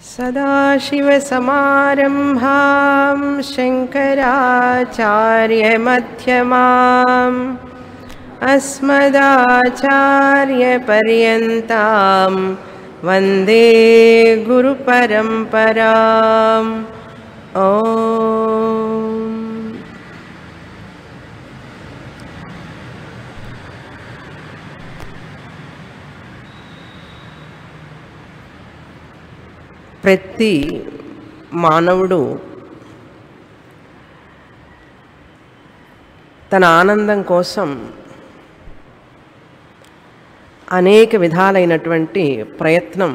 सदाशिवसमारम्भां शङ्कराचार्यमध्यमाम् अस्मदाचार्यपर्यन्तां वन्दे गुरुपरम्पराम् ॐ ప్రతి మానవుడు తన ఆనందం కోసం అనేక విధాలైనటువంటి ప్రయత్నం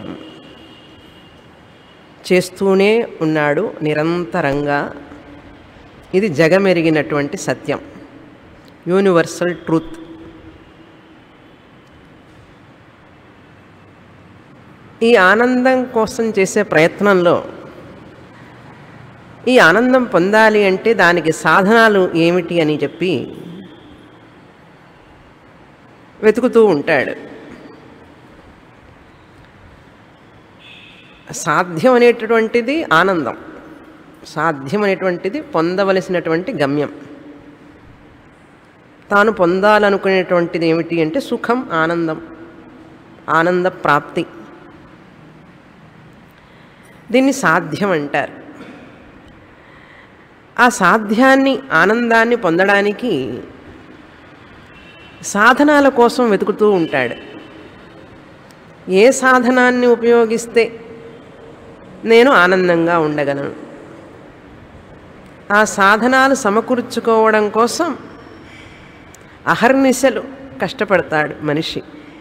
చేస్తూనే ఉన్నాడు నిరంతరంగా. ఇది జగమెరిగినటువంటి సత్యం, యూనివర్సల్ ట్రూత్. ఈ ఆనందం కోసం చేసే ప్రయత్నంలో ఈ ఆనందం పొందాలి అంటే దానికి సాధనాలు ఏమిటి అని చెప్పి వెతుకుతూ ఉంటాడు. సాధ్యం అనేటటువంటిది ఆనందం, సాధ్యం అనేటువంటిది పొందవలసినటువంటి గమ్యం. తాను పొందాలనుకునేటువంటిది ఏమిటి అంటే సుఖం, ఆనందం, ఆనంద ప్రాప్తి. దీన్ని సాధ్యం అంటారు. ఆ సాధ్యాన్ని, ఆనందాన్ని పొందడానికి సాధనాల కోసం వెతుకుతూ ఉంటాడు. ఏ సాధనాన్ని ఉపయోగిస్తే నేను ఆనందంగా ఉండగలను, ఆ సాధనాలు సమకూర్చుకోవడం కోసం అహర్నిశలు కష్టపడతాడు మనిషి.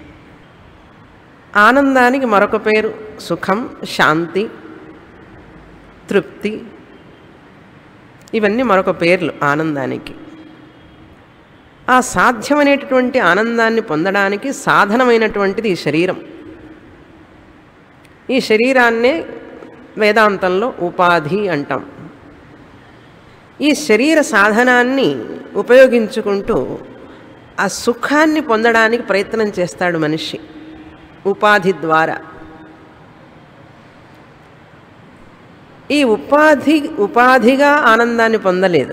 ఆనందానికి మరొక పేరు సుఖం, శాంతి, తృప్తి. ఇవన్నీ మరొక పేర్లు ఆనందానికి. ఆ సాధ్యమైనటువంటి ఆనందాన్ని పొందడానికి సాధనమైనటువంటిది ఈ శరీరం. ఈ శరీరాన్నే వేదాంతంలో ఉపాధి అంటాం. ఈ శరీర సాధనాన్ని ఉపయోగించుకుంటూ ఆ సుఖాన్ని పొందడానికి ప్రయత్నం చేస్తాడు మనిషి ఉపాధి ద్వారా. ఈ ఉపాధిగా ఆనందాన్ని పొందలేదు.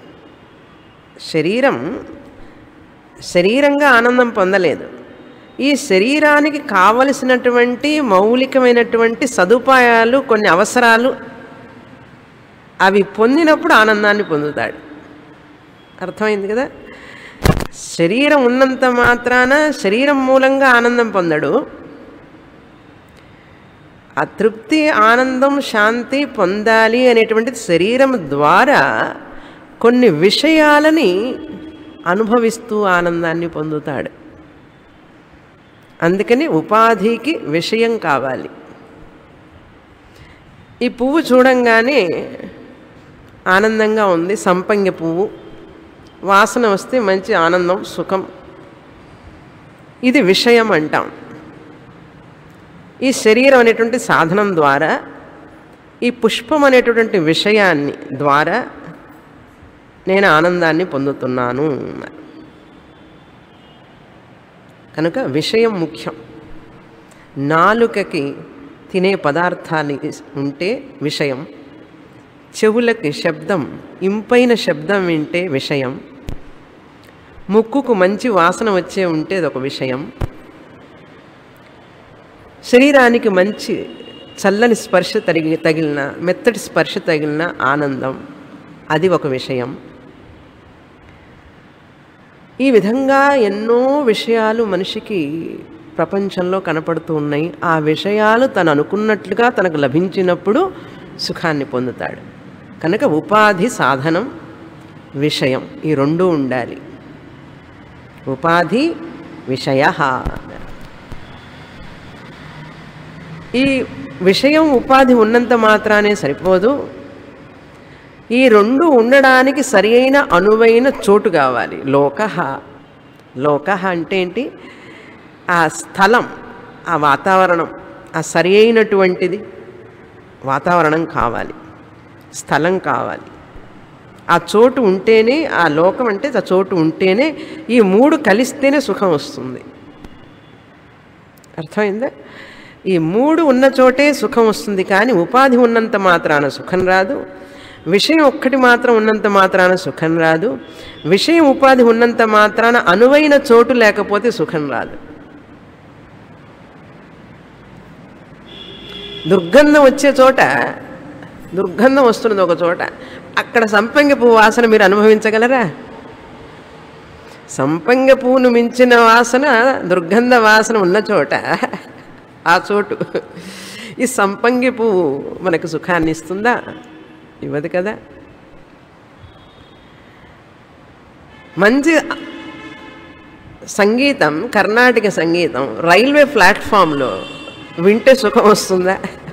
శరీరంగా ఆనందం పొందలేదు. ఈ శరీరానికి కావలసినటువంటి మౌలికమైనటువంటి సదుపాయాలు, కొన్ని అవసరాలు, అవి పొందినప్పుడు ఆనందాన్ని పొందుతాడు. అర్థమైంది కదా? శరీరం ఉన్నంత మాత్రాన శరీరం మూలంగా ఆనందం పొందడు. ఆ తృప్తి, ఆనందం, శాంతి పొందాలి అనేటువంటిది శరీరం ద్వారా కొన్ని విషయాలని అనుభవిస్తూ ఆనందాన్ని పొందుతాడు. అందుకని ఉపాధికి విషయం కావాలి. ఈ పువ్వు చూడంగానే ఆనందంగా ఉంది, సంపంగ పువ్వు, వాసన వస్తే మంచి ఆనందం, సుఖం. ఇది విషయం అంటాం. ఈ శరీరం అనేటువంటి సాధనం ద్వారా, ఈ పుష్పం అనేటువంటి విషయాన్ని ద్వారా నేను ఆనందాన్ని పొందుతున్నాను. కనుక విషయం ముఖ్యం. నాలుకకి తినే పదార్థాలు ఉంటే విషయం, చెవులకి శబ్దం, ఇంపైన శబ్దం వింటే విషయం, ముక్కుకు మంచి వాసన వచ్చే ఉంటే అదొక విషయం, శరీరానికి మంచి చల్లని స్పర్శ తగిలిన, మెత్తటి స్పర్శ తగిలిన ఆనందం, అది ఒక విషయం. ఈ విధంగా ఎన్నో విషయాలు మనిషికి ప్రపంచంలో కనపడుతూ ఉన్నాయి. ఆ విషయాలు తను అనుకున్నట్లుగా తనకు లభించినప్పుడు సుఖాన్ని పొందుతాడు. కనుక ఉపాధి, సాధనం, విషయం, ఈ రెండూ ఉండాలి. ఉపాధి, విషయ. ఈ విషయం, ఉపాధి ఉన్నంత మాత్రానే సరిపోదు. ఈ రెండు ఉండడానికి సరి అయిన అనువైన చోటు కావాలి. లోక అంటే ఏంటి? ఆ స్థలం, ఆ వాతావరణం, ఆ సరి అయినటువంటిది వాతావరణం కావాలి, స్థలం కావాలి. ఆ చోటు ఉంటేనే, ఆ లోకం అంటే ఆ చోటు ఉంటేనే ఈ మూడు కలిస్తేనే సుఖం వస్తుంది. అర్థమైందా? ఈ మూడు ఉన్న చోటే సుఖం వస్తుంది, కానీ ఉపాధి ఉన్నంత మాత్రాన సుఖం రాదు. విషయం ఒక్కటి మాత్రం ఉన్నంత మాత్రాన సుఖం రాదు. విషయం ఉపాధి ఉన్నంత మాత్రాన అనువైన చోటు లేకపోతే సుఖం రాదు. దుర్గంధం వచ్చే చోట, దుర్గంధం వస్తున్నది ఒక చోట, అక్కడ సంపంగి పువ్వు వాసన మీరు అనుభవించగలరా? సంపంగి పువ్వును మించిన వాసన, దుర్గంధ వాసన ఉన్న చోట, ఆ చోటు. ఈ సంపంగి పువ్వు మనకు సుఖాన్ని ఇస్తుందా? ఇవ్వదు కదా. మంచి సంగీతం, కర్ణాటక సంగీతం రైల్వే ప్లాట్ఫామ్లో వింటే సుఖం వస్తుందా?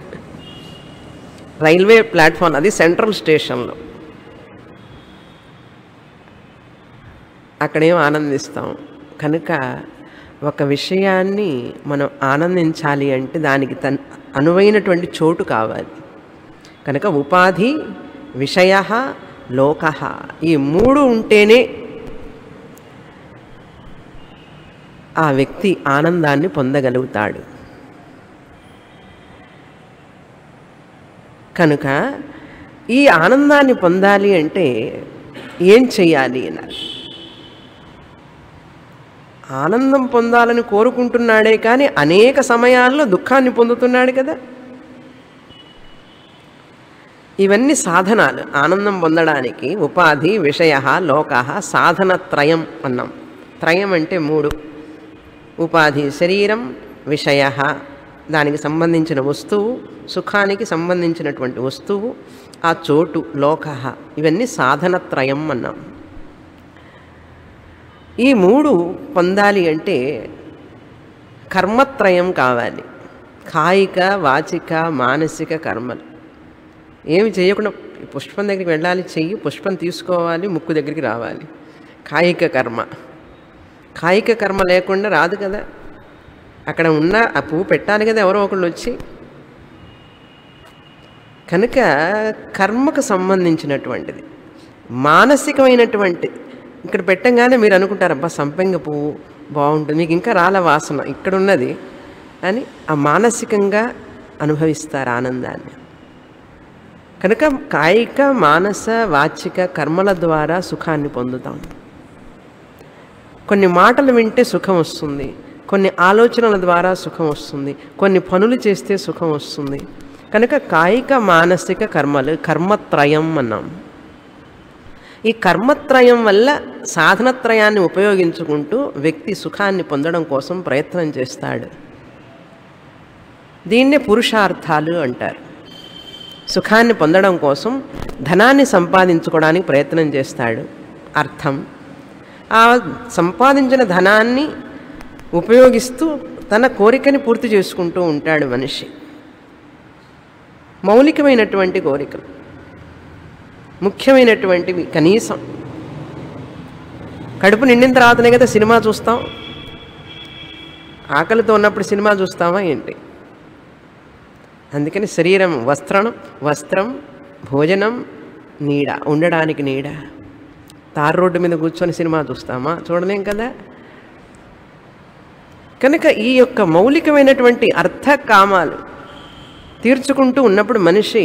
రైల్వే ప్లాట్ఫామ్, అది సెంట్రల్ స్టేషన్లో, అక్కడేం ఆనందిస్తాం. కనుక ఒక విషయాన్ని మనం ఆనందించాలి అంటే దానికి అనువైనటువంటి చోటు కావాలి. కనుక ఉపాధి, విషయ, లోక, ఈ మూడు ఉంటేనే ఆ వ్యక్తి ఆనందాన్ని పొందగలుగుతాడు. కనుక ఈ ఆనందాన్ని పొందాలి అంటే ఏం చెయ్యాలి అన్నారు. ఆనందం పొందాలని కోరుకుంటున్నాడే కానీ అనేక సమయాల్లో దుఃఖాన్ని పొందుతున్నాడు కదా. ఇవన్నీ సాధనాలు ఆనందం పొందడానికి. ఉపాధి, విషయ, లోక, సాధనత్రయం అన్నాం. త్రయం అంటే మూడు. ఉపాధి శరీరం, విషయ దానికి సంబంధించిన వస్తువు, సుఖానికి సంబంధించినటువంటి వస్తువు, ఆ చోటు లోక, ఇవన్నీ సాధనత్రయం అన్నాం. ఈ మూడు పొందాలి అంటే కర్మత్రయం కావాలి. కాయిక, వాచిక, మానసిక కర్మలు. ఏమి చేయకుండా పుష్పం దగ్గరికి వెళ్ళాలి, చెయ్యి, పుష్పం తీసుకోవాలి, ముక్కు దగ్గరికి రావాలి. కాయిక కర్మ. కాయిక కర్మ లేకుండా రాదు కదా. అక్కడ ఉన్న ఆ పువ్వు పెట్టాలి కదా ఎవరో ఒకళ్ళు వచ్చి. కనుక కర్మకు సంబంధించినటువంటిది. మానసికమైనటువంటి ఇక్కడ పెట్టంగానే మీరు అనుకుంటారు, అబ్బా సంపంగి పువ్వు బాగుంటుంది, మీకు ఇంకా రాల వాసన ఇక్కడ ఉన్నది అని ఆ మానసికంగా అనుభవిస్తారు ఆనందాన్ని. కనుక కాయిక, మానస, వాచిక కర్మల ద్వారా సుఖాన్ని పొందుతాం. కొన్ని మాటలు వింటే సుఖం వస్తుంది, కొన్ని ఆలోచనల ద్వారా సుఖం వస్తుంది, కొన్ని పనులు చేస్తే సుఖం వస్తుంది. కనుక కాయిక, మానసిక కర్మలు కర్మత్రయం అన్నాం. ఈ కర్మత్రయం వల్ల సాధనత్రయాన్ని ఉపయోగించుకుంటూ వ్యక్తి సుఖాన్ని పొందడం కోసం ప్రయత్నం చేస్తాడు. దీన్నే పురుషార్థాలు అంటారు. సుఖాన్ని పొందడం కోసం ధనాన్ని సంపాదించుకోవడానికి ప్రయత్నం చేస్తాడు. అర్థం, ఆ సంపాదించిన ధనాన్ని ఉపయోగిస్తూ తన కోరికని పూర్తి చేసుకుంటూ ఉంటాడు మనిషి. మౌలికమైనటువంటి కోరికలు, ముఖ్యమైనటువంటివి. కనీసం కడుపు నిండిన తర్వాతనే కదా సినిమా చూస్తాం. ఆకలితో ఉన్నప్పుడు సినిమా చూస్తామా ఏంటి? అందుకని శరీరం వస్త్రం, భోజనం, నీడ, ఉండడానికి నీడ. తారు రోడ్డు మీద కూర్చొని సినిమా చూస్తామా? చూడలేం కదా. కనుక ఈ యొక్క మౌలికమైనటువంటి అర్థ కామాలు తీర్చుకుంటూ ఉన్నప్పుడు మనిషి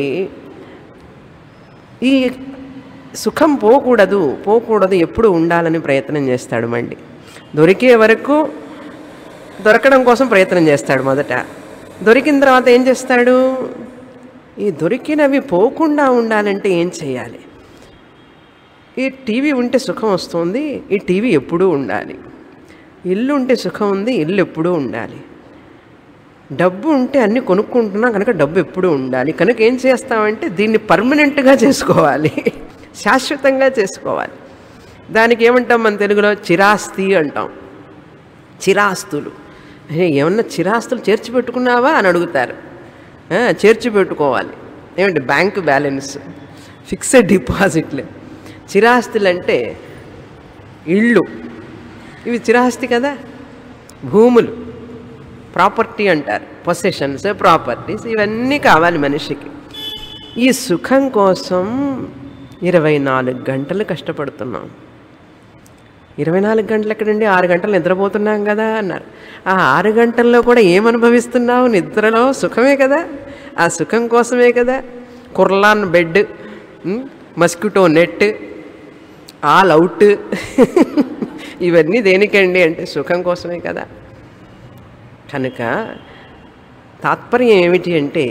ఈ సుఖం పోకూడదు ఎప్పుడు ఉండాలని ప్రయత్నం చేస్తాడు. మళ్ళీ దొరికే వరకు దొరకడం కోసం ప్రయత్నం చేస్తాడు. మొదట దొరికిన తర్వాత ఏం చేస్తాడు? ఈ దొరికినవి పోకుండా ఉండాలంటే ఏం చేయాలి? ఈ టీవీ ఉంటే సుఖం వస్తుంది, ఈ టీవీ ఎప్పుడూ ఉండాలి. ఇల్లు ఉంటే సుఖం ఉంది, ఇల్లు ఎప్పుడూ ఉండాలి. డబ్బు ఉంటే అన్నీ కొనుక్కుంటున్నా కనుక డబ్బు ఎప్పుడూ ఉండాలి. కనుక ఏం చేస్తామంటే దీన్ని పర్మనెంట్గా చేసుకోవాలి, శాశ్వతంగా చేసుకోవాలి. దానికి ఏమంటాం మన తెలుగులో? చిరాస్తి అంటాం. చిరాస్తులు. ఏమన్నా చిరాస్తులు చేర్చి పెట్టుకున్నావా అని అడుగుతారు. చేర్చి పెట్టుకోవాలి. ఏమంటే బ్యాంకు బ్యాలెన్స్, ఫిక్స్డ్ డిపాజిట్లు. చిరాస్తులు అంటే ఇళ్ళు, ఇవి చిరాస్తి కదా. భూములు, ప్రాపర్టీ అంటారు. పొసెషన్స్, ప్రాపర్టీస్, ఇవన్నీ కావాలి మనిషికి. ఈ సుఖం కోసం 24 గంటలు కష్టపడుతున్నాం. 24 గంటలు ఎక్కడండి, 6 గంటలు నిద్రపోతున్నాం కదా అన్నారు. ఆ 6 గంటల్లో కూడా ఏమనుభవిస్తున్నావు? నిద్రలో సుఖమే కదా, ఆ సుఖం కోసమే కదా. Kurlon bed, mosquito net, all out ఇవన్నీ దేనికండి అంటే సుఖం కోసమే కదా. కనుక తాత్పర్యం ఏమిటి అంటే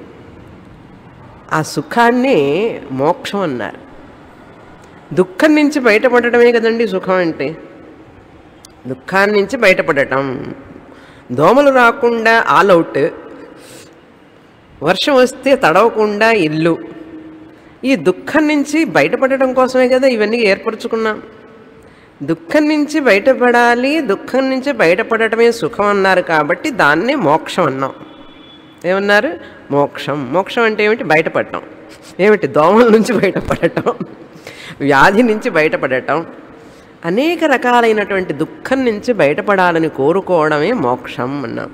ఆ సుఖాన్ని మోక్షం అన్నారు. దుఃఖం నుంచి బయటపడటమే కదండి సుఖం అంటే. దుఃఖాన్ని నుంచి బయటపడటం, దోమలు రాకుండా ఆల్ అవుట్, వర్షం వస్తే తడవకుండా ఇల్లు, ఈ దుఃఖం నుంచి బయటపడటం కోసమే కదా ఇవన్నీ ఏర్పరచుకున్నాం. దుఃఖం నుంచి బయటపడాలి, దుఃఖం నుంచి బయటపడటమే సుఖం అన్నారు కాబట్టి దాన్నే మోక్షం అన్నాం. ఏమన్నారు? మోక్షం. మోక్షం అంటే ఏమిటి? బయటపడటం. ఏమిటి? దోమల నుంచి బయటపడటం, వ్యాధి నుంచి బయటపడటం, అనేక రకాలైనటువంటి దుఃఖం నుంచి బయటపడాలని కోరుకోవడమే మోక్షం అన్నాం.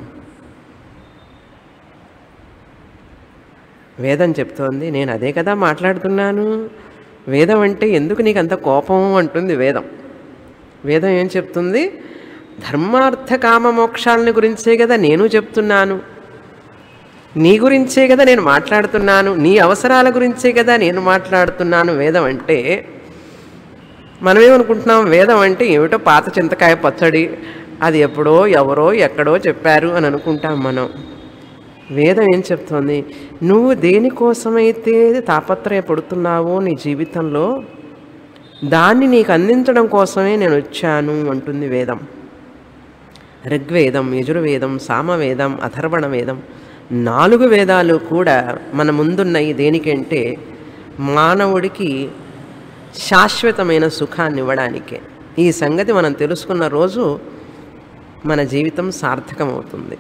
వేదం చెప్తోంది, నేను అదే కదా మాట్లాడుతున్నాను. వేదం అంటే ఎందుకు నీకు అంత కోపం అంటుంది వేదం. వేదం ఏం చెప్తుంది? ధర్మార్థ కామ మోక్షాలని గురించే కదా నేను చెప్తున్నాను, నీ గురించే కదా నేను మాట్లాడుతున్నాను, నీ అవసరాల గురించే కదా నేను మాట్లాడుతున్నాను. వేదం అంటే మనమేమనుకుంటున్నాం? వేదం అంటే ఏమిటో పాత చింతకాయ పచ్చడి, అది ఎప్పుడో ఎవరో ఎక్కడో చెప్పారు అని అనుకుంటాం మనం. వేదం ఏం చెప్తోంది? నువ్వు దేనికోసమైతే తాపత్రయపడుతున్నావో నీ జీవితంలో దాన్ని నీకు అందించడం కోసమే నేను వచ్చాను అంటుంది వేదం. ఋగ్వేదం, యజుర్వేదం, సామవేదం, అథర్వణ వేదం, 4 వేదాలు కూడా మన ముందున్నాయి దేనికంటే మానవుడికి శాశ్వతమైన సుఖాన్ని ఇవ్వడానికే. ఈ సంగతి మనం తెలుసుకున్న రోజు మన జీవితం సార్థకమవుతుంది.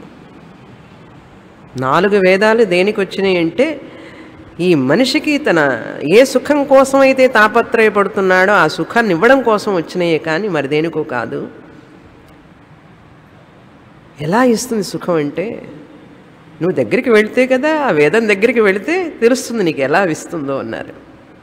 4 వేదాలు దేనికి వచ్చినాయి అంటే ఈ మనిషికి తన ఏ సుఖం కోసం అయితే తాపత్రయపడుతున్నాడో ఆ సుఖాన్ని ఇవ్వడం కోసం వచ్చినాయే కానీ మరి దేనికో కాదు. ఎలా ఇస్తుంది సుఖం అంటే నువ్వు దగ్గరికి వెళితే కదా, ఆ వేదం దగ్గరికి వెళితే తెలుస్తుంది నీకు ఎలా ఇస్తుందో అన్నారు.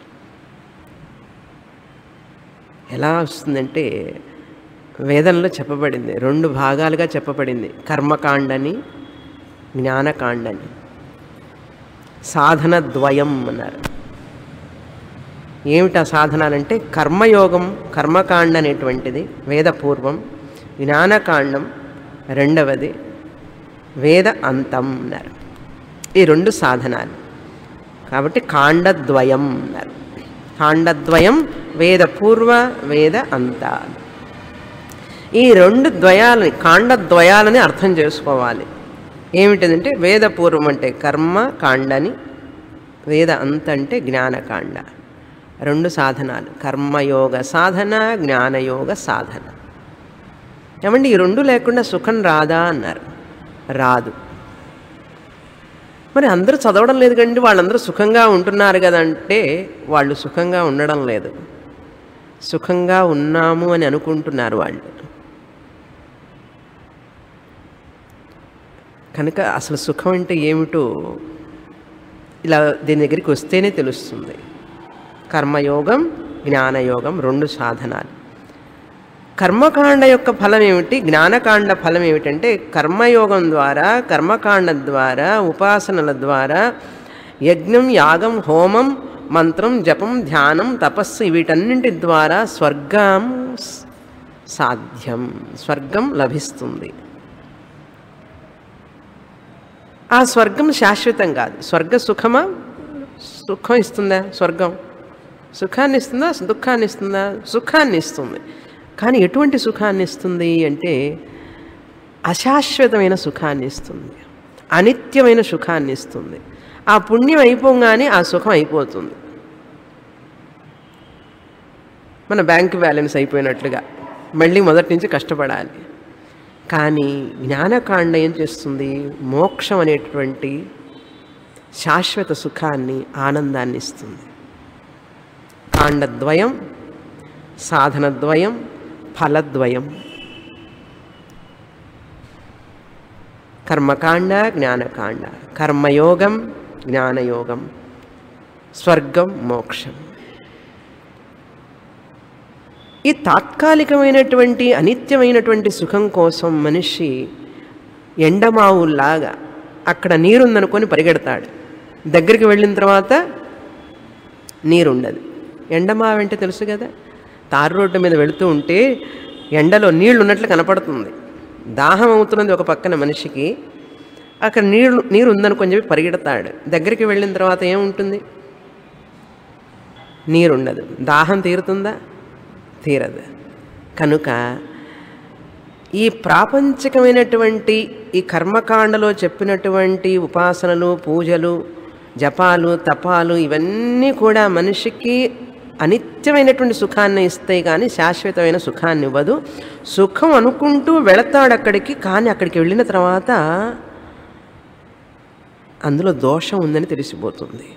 ఎలా వస్తుందంటే వేదంలో చెప్పబడింది, 2 భాగాలుగా చెప్పబడింది, కర్మకాండని జ్ఞానకాండని. సాధన ద్వయం అన్నారు. ఏమిటా సాధనాలంటే కర్మయోగం, కర్మకాండ అనేటువంటిది వేదపూర్వం, జ్ఞానకాండం రెండవది, వేద అంతం అన్నారు. ఈ 2 సాధనాలు కాబట్టి కాండద్వయం అన్నారు. కాండద్వయం వేదపూర్వ వేద అంత. ఈ 2 ద్వయాలని, కాండద్వయాలని అర్థం చేసుకోవాలి. ఏమిటంటే వేదపూర్వం అంటే కర్మ కాండని, వేద అంత అంటే జ్ఞానకాండ. 2 సాధనాలు, కర్మయోగ సాధన, జ్ఞానయోగ సాధన. ఏమండి ఈ 2 లేకుండా సుఖం రాదా అన్నారు. రాదు. మరి అందరూ చదవడం లేదు కండి, వాళ్ళందరూ సుఖంగా ఉంటున్నారు కదంటే వాళ్ళు సుఖంగా ఉండడం లేదు, సుఖంగా ఉన్నాము అని అనుకుంటున్నారు వాళ్ళు. కనుక అసలు సుఖం అంటే ఏమిటో ఇలా దీని దగ్గరికి వస్తేనే తెలుస్తుంది. కర్మయోగం, జ్ఞానయోగం 2 సాధనాలు. కర్మకాండ యొక్క ఫలం ఏమిటి, జ్ఞానకాండ ఫలం ఏమిటంటే కర్మయోగం ద్వారా, కర్మకాండ ద్వారా, ఉపాసనల ద్వారా, యజ్ఞం, యాగం, హోమం, మంత్రం, జపం, ధ్యానం, తపస్సు వీటన్నింటి ద్వారా స్వర్గం సాధ్యం, స్వర్గం లభిస్తుంది. ఆ స్వర్గం శాశ్వతం కాదు. స్వర్గ సుఖమా? సుఖం ఇస్తుందా స్వర్గం? సుఖాన్ని ఇస్తుందా, దుఃఖాన్ని ఇస్తుందా? సుఖాన్ని ఇస్తుంది. కానీ ఎటువంటి సుఖాన్ని ఇస్తుంది అంటే అశాశ్వతమైన సుఖాన్ని ఇస్తుంది, అనిత్యమైన సుఖాన్ని ఇస్తుంది. ఆ పుణ్యం అయిపోగానే ఆ సుఖం అయిపోతుంది. మన బ్యాంక్ బ్యాలెన్స్ అయిపోయినట్లుగా మళ్ళీ మొదటి నుంచి కష్టపడాలి. కానీ జ్ఞానకాండ ఏం చేస్తుంది? మోక్షం అనేటువంటి శాశ్వత సుఖాన్ని, ఆనందాన్ని ఇస్తుంది. కాండద్వయం, సాధనద్వయం, ఫలద్వయం. కర్మకాండ, జ్ఞానకాండ. కర్మయోగం, జ్ఞానయోగం, స్వర్గం, మోక్షం. ఈ తాత్కాలికమైనటువంటి అనిత్యమైనటువంటి సుఖం కోసం మనిషి ఎండమావుల్లాగా అక్కడ నీరుందనుకొని పరిగెడతాడు. దగ్గరికి వెళ్ళిన తర్వాత నీరుండదు. ఎండమావు అంటే తెలుసు కదా, తారు రోడ్డు మీద వెళుతూ ఉంటే ఎండలో నీళ్లు ఉన్నట్లు కనపడుతుంది. దాహం అవుతున్నది ఒక పక్కన మనిషికి, అక్కడ నీరు ఉందనుకొని చెప్పి పరిగెడతాడు. దగ్గరికి వెళ్ళిన తర్వాత ఏముంటుంది? నీరుండదు. దాహం తీరుతుందా? తీరదు. కనుక ఈ ప్రాపంచికమైనటువంటి ఈ కర్మకాండలో చెప్పినటువంటి ఉపాసనలు, పూజలు, జపాలు, తపాలు ఇవన్నీ కూడా మనిషికి అనిత్యమైనటువంటి సుఖాన్ని ఇస్తాయి కానీ శాశ్వతమైన సుఖాన్ని ఇవ్వదు. సుఖం అనుకుంటూ వెళతాడు అక్కడికి, కానీ అక్కడికి వెళ్ళిన తర్వాత అందులో దోషం ఉందని తెలిసిపోతుంది.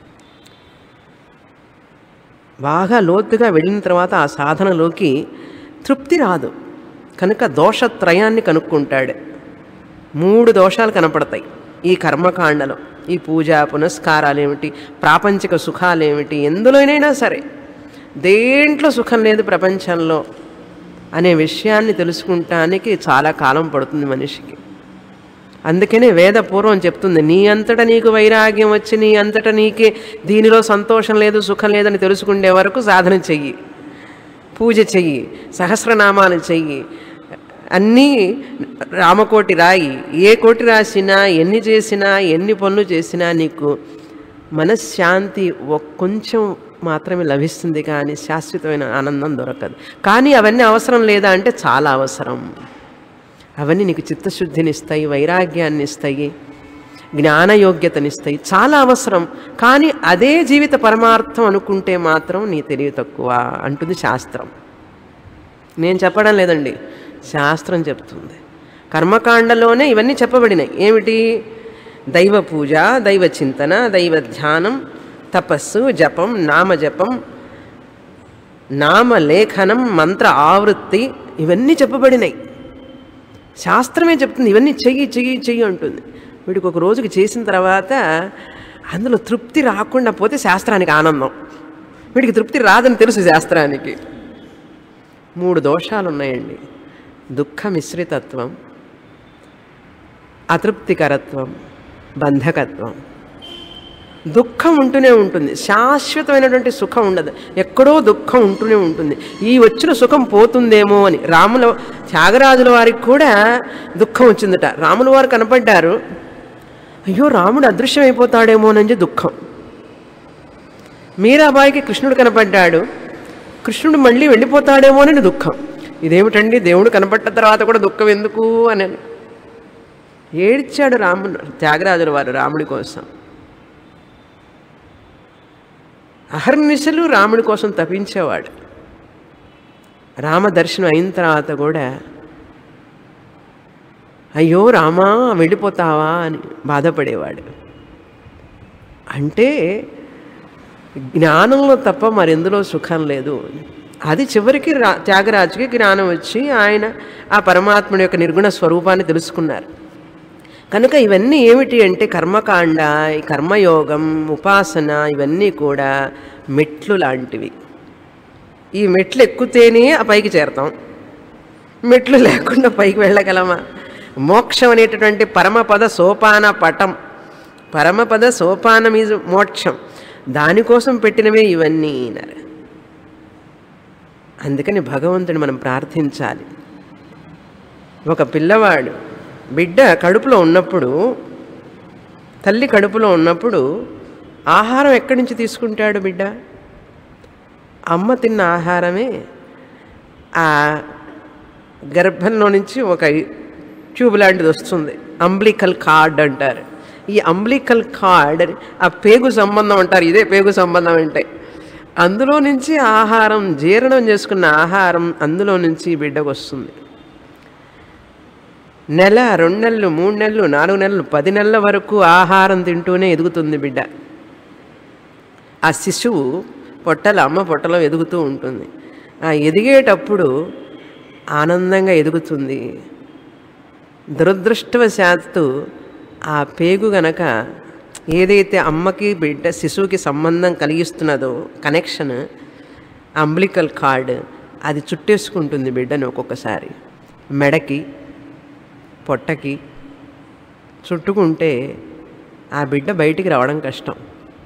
బాగా లోతుగా వెళ్ళిన తర్వాత ఆ సాధనలోకి తృప్తి రాదు. కనుక దోషత్రయాన్ని కనుక్కుంటాడు. 3 దోషాలు కనపడతాయి ఈ కర్మకాండలో. ఈ పూజా పునస్కారాలు ఏమిటి, ప్రాపంచిక సుఖాలు ఏమిటి, ఎందులోనైనా సరే దేంట్లో సుఖం లేదు ప్రపంచంలో అనే విషయాన్ని తెలుసుకుంటానికి చాలా కాలం పడుతుంది మనిషికి. అందుకనే వేద పూర్వం చెప్తుంది, నీ అంతటా నీకు వైరాగ్యం వచ్చి నీ అంతటా నీకే దీనిలో సంతోషం లేదు, సుఖం లేదని తెలుసుకునే వరకు సాధన చెయ్యి, పూజ చెయ్యి, సహస్రనామాలు చెయ్యి, అన్నీ రామకోటి రాయి. ఏ కోటి రాసినా, ఎన్ని చేసినా, ఎన్ని పనులు చేసినా నీకు మనశ్శాంతి కొంచెం మాత్రమే లభిస్తుంది, కానీ శాశ్వతమైన ఆనందం దొరకదు. కానీ అవన్నీ అవసరం లేదా అంటే చాలా అవసరం. అవన్నీ నీకు చిత్తశుద్ధినిస్తాయి, వైరాగ్యాన్ని ఇస్తాయి, జ్ఞానయోగ్యతనిస్తాయి, చాలా అవసరం. కానీ అదే జీవిత పరమార్థం అనుకుంటే మాత్రం నీ తెలివి తక్కువ అంటుంది శాస్త్రం. నేను చెప్పడం లేదండి, శాస్త్రం చెప్తుంది. కర్మకాండలోనే ఇవన్నీ చెప్పబడినాయి. ఏమిటి? దైవ పూజ, దైవ చింతన, దైవ ధ్యానం, తపస్సు, జపం, నామజపం, నామలేఖనం, మంత్ర ఆవృత్తి, ఇవన్నీ చెప్పబడినాయి. శాస్త్రమే చెప్తుంది ఇవన్నీ చెయ్యి చెయ్యి చెయ్యి అంటుంది. వీడికి ఒక రోజుకి చేసిన తర్వాత అందులో తృప్తి రాకుండా పోతే శాస్త్రానికి ఆనందం. వీడికి తృప్తి రాదని తెలుసు శాస్త్రానికి. 3 దోషాలు ఉన్నాయండి: దుఃఖ మిశ్రితత్వం, అతృప్తికరత్వం, బంధకత్వం. దుఃఖం ఉంటూనే ఉంటుంది, శాశ్వతమైనటువంటి సుఖం ఉండదు. ఎక్కడో దుఃఖం ఉంటూనే ఉంటుంది. ఈ వచ్చిన సుఖం పోతుందేమో అని త్యాగరాజుల వారికి కూడా దుఃఖం వచ్చిందట. రాముల వారు కనపడ్డారు, అయ్యో రాముడు అదృశ్యమైపోతాడేమోనని దుఃఖం. మీరాబాయికి కృష్ణుడు కనపడ్డాడు, కృష్ణుడు మళ్ళీ వెళ్ళిపోతాడేమోనని దుఃఖం. ఇదేమిటండి, దేవుడు కనపడ్డ తర్వాత కూడా దుఃఖం ఎందుకు అని ఏడ్చాడు త్యాగరాజుల వారు రాముడి కోసం. అహర్నిశలు రాముడి కోసం తపించేవాడు. రామదర్శనం అయిన తర్వాత కూడా అయ్యో రామా వెళ్ళిపోతావా అని బాధపడేవాడు. అంటే జ్ఞానంలో తప్ప మరెందులో సుఖం లేదు. అది చివరికి త్యాగరాజుకి జ్ఞానం వచ్చి ఆయన ఆ పరమాత్ముడి యొక్క నిర్గుణ స్వరూపాన్ని తెలుసుకున్నారు. కనుక ఇవన్నీ ఏమిటి అంటే కర్మకాండ, ఈ కర్మయోగం, ఉపాసన ఇవన్నీ కూడా మెట్లు లాంటివి. ఈ మెట్లు ఎక్కుతేనే ఆ పైకి చేరతాం, మెట్లు లేకుండా పైకి వెళ్ళగలమా? మోక్షం అనేటటువంటి పరమపద సోపాన పటం, పరమపద సోపానం ఈజ్ మోక్షం, దానికోసం పెట్టినవే ఇవన్నీ అన్నారు. అందుకని భగవంతుని మనం ప్రార్థించాలి. ఒక పిల్లవాడు బిడ్డ కడుపులో ఉన్నప్పుడు, తల్లి కడుపులో ఉన్నప్పుడు ఆహారం ఎక్కడి నుంచి తీసుకుంటాడు బిడ్డ? అమ్మ తిన్న ఆహారమే ఆ గర్భంలో నుంచి ఒక ట్యూబ్ లాంటిది వస్తుంది, అంబ్లికల్ కార్డ్ అంటారు. ఈ అంబ్లికల్ కార్డ్ ఆ పేగు సంబంధం అంటారు. ఇదే పేగు సంబంధం అంటే అందులో నుంచి ఆహారం, జీర్ణం చేసుకున్న ఆహారం అందులో నుంచి బిడ్డకు వస్తుంది. నెల, 2 నెలలు, 3 నెలలు, 4 నెలలు, 10 నెలల వరకు ఆహారం తింటూనే ఎదుగుతుంది బిడ్డ. ఆ శిశువు అమ్మ పొట్టలో ఎదుగుతూ ఉంటుంది. ఆ ఎదిగేటప్పుడు ఆనందంగా ఎదుగుతుంది. దురదృష్టవశాత్తు ఆ పేగు గనక ఏదైతే అమ్మకి బిడ్డ శిశువుకి సంబంధం కలిగిస్తున్నదో కనెక్షన్, అంబ్లికల్ కార్డ్, అది చుట్టేసుకుంటుంది బిడ్డను ఒక్కొక్కసారి. మెడకి, పొట్టకి చుట్టుకుంటే ఆ బిడ్డ బయటికి రావడం కష్టం.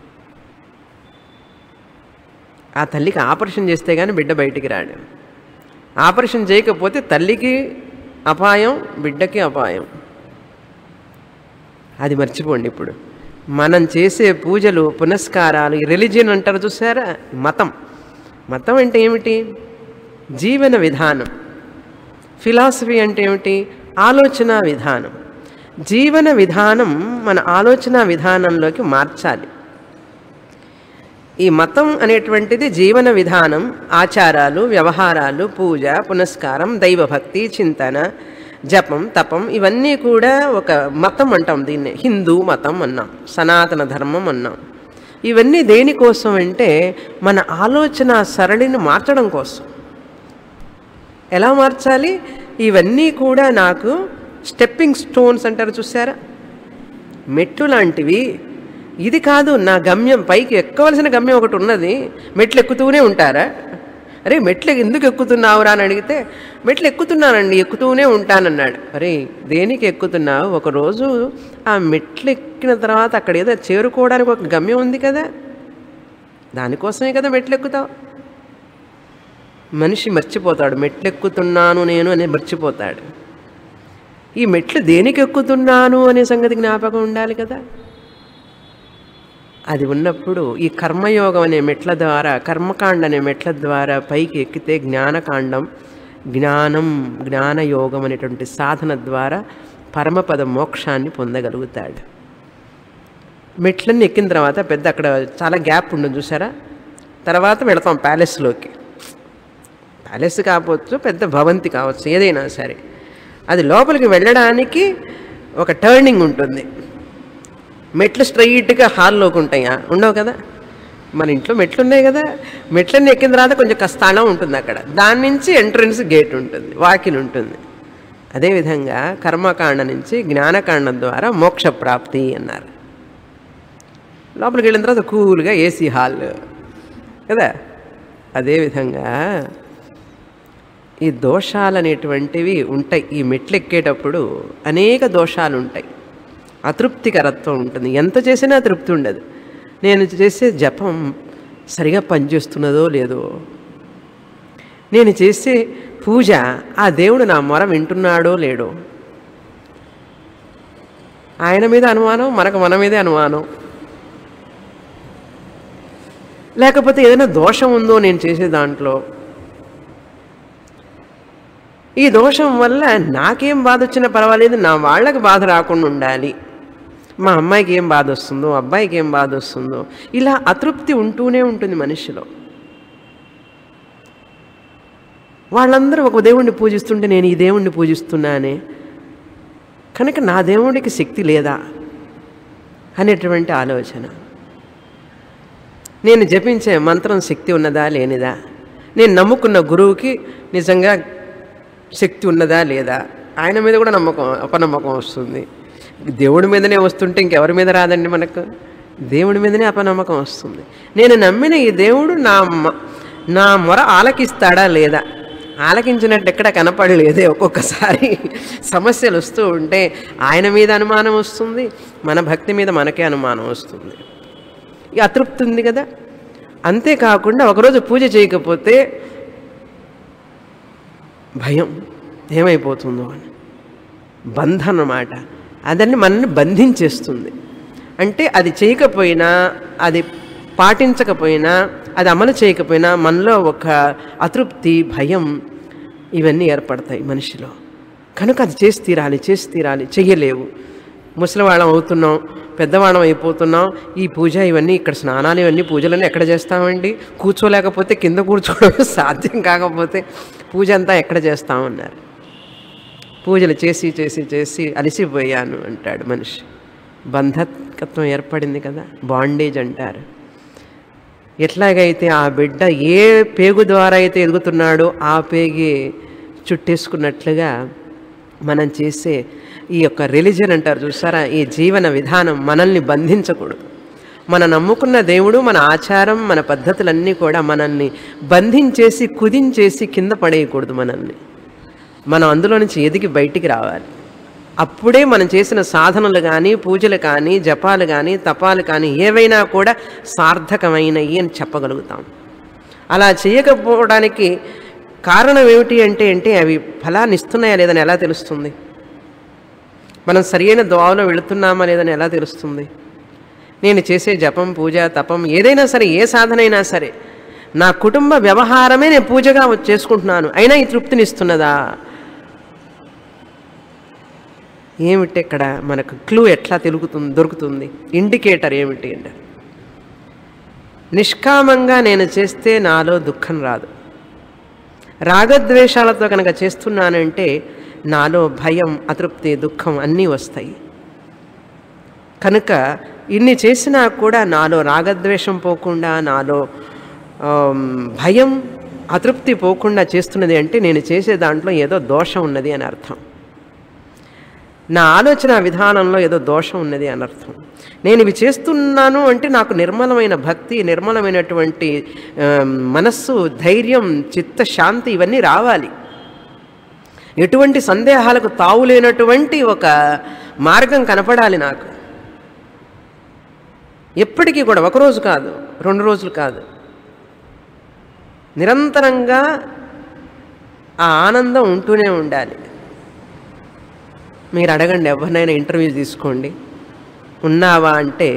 ఆ తల్లికి ఆపరేషన్ చేస్తే కానీ బిడ్డ బయటికి రాడు. ఆపరేషన్ చేయకపోతే తల్లికి అపాయం, బిడ్డకి అపాయం. అది మర్చిపోండి. ఇప్పుడు మనం చేసే పూజలు, పునస్కారాలు, ఈ రిలీజియన్ అంటారు చూసారా, మతం. మతం అంటే ఏమిటి? జీవన విధానం. ఫిలాసఫీ అంటే ఏమిటి? ఆలోచన విధానం. జీవన విధానం మన ఆలోచన విధానంలోకి మార్చాలి. ఈ మతం అనేటువంటిది జీవన విధానం, ఆచారాలు, వ్యవహారాలు, పూజ, పునస్కారం, దైవభక్తి, చింతన, జపం, తపం, ఇవన్నీ కూడా ఒక మతం అంటాం. దీన్ని హిందూ మతం అన్నాం, సనాతన ధర్మం అన్నాం. ఇవన్నీ దేనికోసం అంటే మన ఆలోచన సరళిని మార్చడం కోసం. ఎలా మార్చాలి? ఇవన్నీ కూడా నాకు స్టెప్పింగ్ స్టోన్స్ అంటారు చూసారా, మెట్లు లాంటివి. ఇది కాదు నా గమ్యం, పైకి ఎక్కవలసిన గమ్యం ఒకటి ఉన్నది. మెట్లు ఎక్కుతూనే ఉంటారా? అరే మెట్లు ఎందుకు ఎక్కుతున్నావురా అని అడిగితే, మెట్లు ఎక్కుతున్నానండి, ఎక్కుతూనే ఉంటానన్నాడు. అరే దేనికి ఎక్కుతున్నావు? ఒకరోజు ఆ మెట్లు ఎక్కిన తర్వాత అక్కడ ఏదో చేరుకోవడానికి ఒక గమ్యం ఉంది కదా, దానికోసమే కదా మెట్లు ఎక్కుతావు. మనిషి మర్చిపోతాడు, మెట్లు ఎక్కుతున్నాను నేను అని మర్చిపోతాడు. ఈ మెట్లు దేనికి ఎక్కుతున్నాను అనే సంగతి జ్ఞాపకం ఉండాలి కదా. అది ఉన్నప్పుడు ఈ కర్మయోగం అనే మెట్ల ద్వారా, కర్మకాండ అనే మెట్ల ద్వారా పైకి ఎక్కితే జ్ఞానకాండం, జ్ఞానం, జ్ఞానయోగం అనేటువంటి సాధన ద్వారా పరమపద మోక్షాన్ని పొందగలుగుతాడు. మెట్లన్నీ ఎక్కిన తర్వాత పెద్ద అక్కడ చాలా గ్యాప్ ఉండదు చూసారా, తర్వాత వెళతాం ప్యాలెస్లోకి. ప్యాలెస్ కావచ్చు, పెద్ద భవంతి కావచ్చు, ఏదైనా సరే అది లోపలికి వెళ్ళడానికి ఒక టర్నింగ్ ఉంటుంది. మెట్లు స్ట్రైట్గా హాల్లోకి ఉంటాయా? ఉండవు కదా. మన ఇంట్లో మెట్లు ఉన్నాయి కదా, మెట్లన్నీ ఎక్కిన తర్వాత కొంచెం స్థలం ఉంటుంది అక్కడ, దాని నుంచి ఎంట్రన్స్ గేట్ ఉంటుంది, వాకిల్ ఉంటుంది. అదేవిధంగా కర్మకాండ నుంచి జ్ఞానకాండం ద్వారా మోక్ష ప్రాప్తి అన్నారు. లోపలికి వెళ్ళిన తర్వాత కూల్గా ఏసీ హాల్ కదా. అదేవిధంగా ఈ దోషాలు అనేటువంటివి ఉంటాయి. ఈ మెట్లు ఎక్కేటప్పుడు అనేక దోషాలు ఉంటాయి. అతృప్తికరత్వం ఉంటుంది, ఎంత చేసినా తృప్తి ఉండదు. నేను చేసే జపం సరిగా పనిచేస్తున్నదో లేదో, నేను చేసే పూజ ఆ దేవుడు నా మొర వింటున్నాడో లేడో, ఆయన మీద అనుమానం, మనకు మన మీదే అనుమానం. లేకపోతే ఏదైనా దోషం ఉందో నేను చేసే దాంట్లో, ఈ దోషం వల్ల నాకేం బాధ వచ్చినా పర్వాలేదు, నా వాళ్ళకి బాధ రాకుండా ఉండాలి, మా అమ్మాయికి ఏం బాధ వస్తుందో, అబ్బాయికి ఏం బాధ వస్తుందో, ఇలా అతృప్తి ఉంటూనే ఉంటుంది మనిషిలో. వాళ్ళందరూ ఒక దేవుణ్ణి పూజిస్తుంటే నేను ఈ దేవుణ్ణి పూజిస్తున్నానే, కనుక నా దేవుడికి శక్తి లేదా అనేటువంటి ఆలోచన. నేను జపించే మంత్రం శక్తి ఉన్నదా లేనిదా, నేను నమ్ముకున్న గురువుకి నిజంగా శక్తి ఉన్నదా లేదా, ఆయన మీద కూడా నమ్మకం, అపనమ్మకం వస్తుంది. దేవుడి మీదనే వస్తుంటే ఇంకెవరి మీద రాదండి మనకు, దేవుడి మీదనే అపనమ్మకం వస్తుంది. నేను నమ్మిన ఈ దేవుడు నా మొర ఆలకిస్తాడా లేదా, ఆలకించినట్టు ఎక్కడ కనపడలేదే. ఒక్కొక్కసారి సమస్యలు వస్తూ ఉంటే ఆయన మీద అనుమానం వస్తుంది, మన భక్తి మీద మనకే అనుమానం వస్తుంది. ఈ అతృప్తి ఉంది కదా. అంతేకాకుండా ఒకరోజు పూజ చేయకపోతే భయం, ఏమైపోతుందో అని, బంధం అన్నమాట. అదని మనల్ని బంధించేస్తుంది. అంటే అది చేయకపోయినా, అది పాటించకపోయినా, అది అమలు చేయకపోయినా మనలో ఒక అతృప్తి, భయం, ఇవన్నీ ఏర్పడతాయి మనిషిలో. కనుక అది చేసి తీరాలి, చెయ్యలేవు. ముసలివాళ్ళం అవుతున్నాం, పెద్దవాళ్ళం అయిపోతున్నాం, ఈ పూజ ఇవన్నీ, ఇక్కడ స్నానాలు ఇవన్నీ పూజలన్నీ ఎక్కడ చేస్తామండి, కూర్చోలేకపోతే కింద కూర్చోవడం సాధ్యం కాకపోతే పూజ అంతా ఎక్కడ చేస్తామన్నారు. పూజలు చేసి అలసిపోయాను అంటాడు మనిషి. బంధకత్వం ఏర్పడింది కదా, బాండేజ్ అంటారు. ఎట్లాగైతే ఆ బిడ్డ ఏ పేగు ద్వారా అయితే ఎదుగుతున్నాడో ఆ పేగి చుట్టేసుకున్నట్లుగా మనం చేసే ఈ యొక్క రిలీజన్ అంటారు చూసారా, ఈ జీవన విధానం మనల్ని బంధించకూడదు. మనం నమ్ముకున్న దేవుడు, మన ఆచారం, మన పద్ధతులన్నీ కూడా మనల్ని బంధించేసి కుదించేసి కింద పడేయకూడదు. మనం అందులో నుంచి ఎదిగి బయటికి రావాలి. అప్పుడే మనం చేసిన సాధనలు కానీ, పూజలు కానీ, జపాలు కానీ, తపాలు కానీ ఏవైనా కూడా సార్థకమైనవి అని చెప్పగలుగుతాం. అలా చేయకపోవడానికి కారణం ఏమిటి అంటే అవి ఫలాన్ని ఇస్తున్నాయా లేదని ఎలా తెలుస్తుంది? మనం సరైన దోవలో వెళుతున్నామా లేదని ఎలా తెలుస్తుంది? నేను చేసే జపం, పూజ, తపం ఏదైనా సరే, ఏ సాధన అయినా సరే, నా కుటుంబ వ్యవహారమే నేను పూజగా చేసుకుంటున్నాను, అయినా ఈ తృప్తిని ఇస్తున్నదా? ఏమిటి ఇక్కడ మనకు క్లూ ఎట్లా దొరుకుతుంది? ఇండికేటర్ ఏమిటి అంటే, నిష్కామంగా నేను చేస్తే నాలో దుఃఖం రాదు. రాగద్వేషాలతో కనుక చేస్తున్నానంటే నాలో భయం, అతృప్తి, దుఃఖం అన్నీ వస్తాయి. కనుక ఇన్ని చేసినా కూడా నాలో రాగద్వేషం పోకుండా, నాలో భయం, అతృప్తి పోకుండా చేస్తున్నది అంటే నేను చేసే దాంట్లో ఏదో దోషం ఉన్నది అని అర్థం. నా ఆలోచన విధానంలో ఏదో దోషం ఉన్నది అని అర్థం. నేను ఇవి చేస్తున్నాను అంటే నాకు నిర్మలమైన భక్తి, నిర్మలమైనటువంటి మనస్సు, ధైర్యం, చిత్తశాంతి ఇవన్నీ రావాలి. ఎటువంటి సందేహాలకు తావులేనటువంటి ఒక మార్గం కనపడాలి నాకు. ఎప్పటికీ కూడా ఒకరోజు కాదు, 2 రోజులు కాదు, నిరంతరంగా ఆ ఆనందం ఉంటూనే ఉండాలి. మీరు అడగండి, ఎవరినైనా ఇంటర్వ్యూ తీసుకోండి, ఉన్నావా అంటే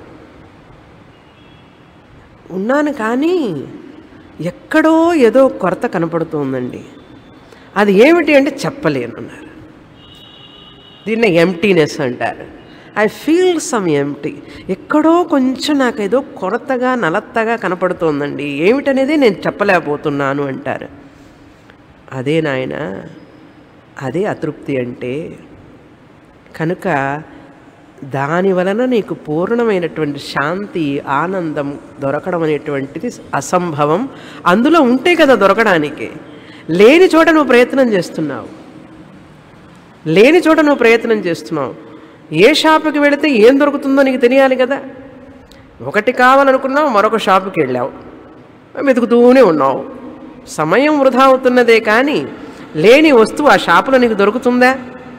ఉన్నాను కానీ ఎక్కడో ఏదో కొరత కనపడుతుందండి. అది ఏమిటి అంటే చెప్పలేను అన్నారు. దీన్ని ఎంప్టీనెస్ అంటారు. I feel some empty. ఎక్కడో కొంచెం నాకేదో కొరతగా, నలత్తగా కనపడుతోందండి, ఏమిటనేది నేను చెప్పలేకపోతున్నాను అంటారు. అదే నాయన, అదే అతృప్తి అంటే. కనుక దాని వలన నీకు పూర్ణమైనటువంటి శాంతి, ఆనందం దొరకడం అనేటువంటిది అసంభవం. అందులో ఉంటే కదా దొరకడానికి. లేని చోట నువ్వు ప్రయత్నం చేస్తున్నావు, లేని చోట నువ్వు ప్రయత్నం చేస్తున్నావు. ఏ షాపుకి వెళితే ఏం దొరుకుతుందో నీకు తెలియాలి కదా. ఒకటి కావాలనుకున్నావు, మరొక షాపుకి వెళ్ళావు, వెతుకుతూనే ఉన్నావు. సమయం వృధా అవుతున్నదే కానీ లేని వస్తువు ఆ షాపులో నీకు దొరుకుతుందా?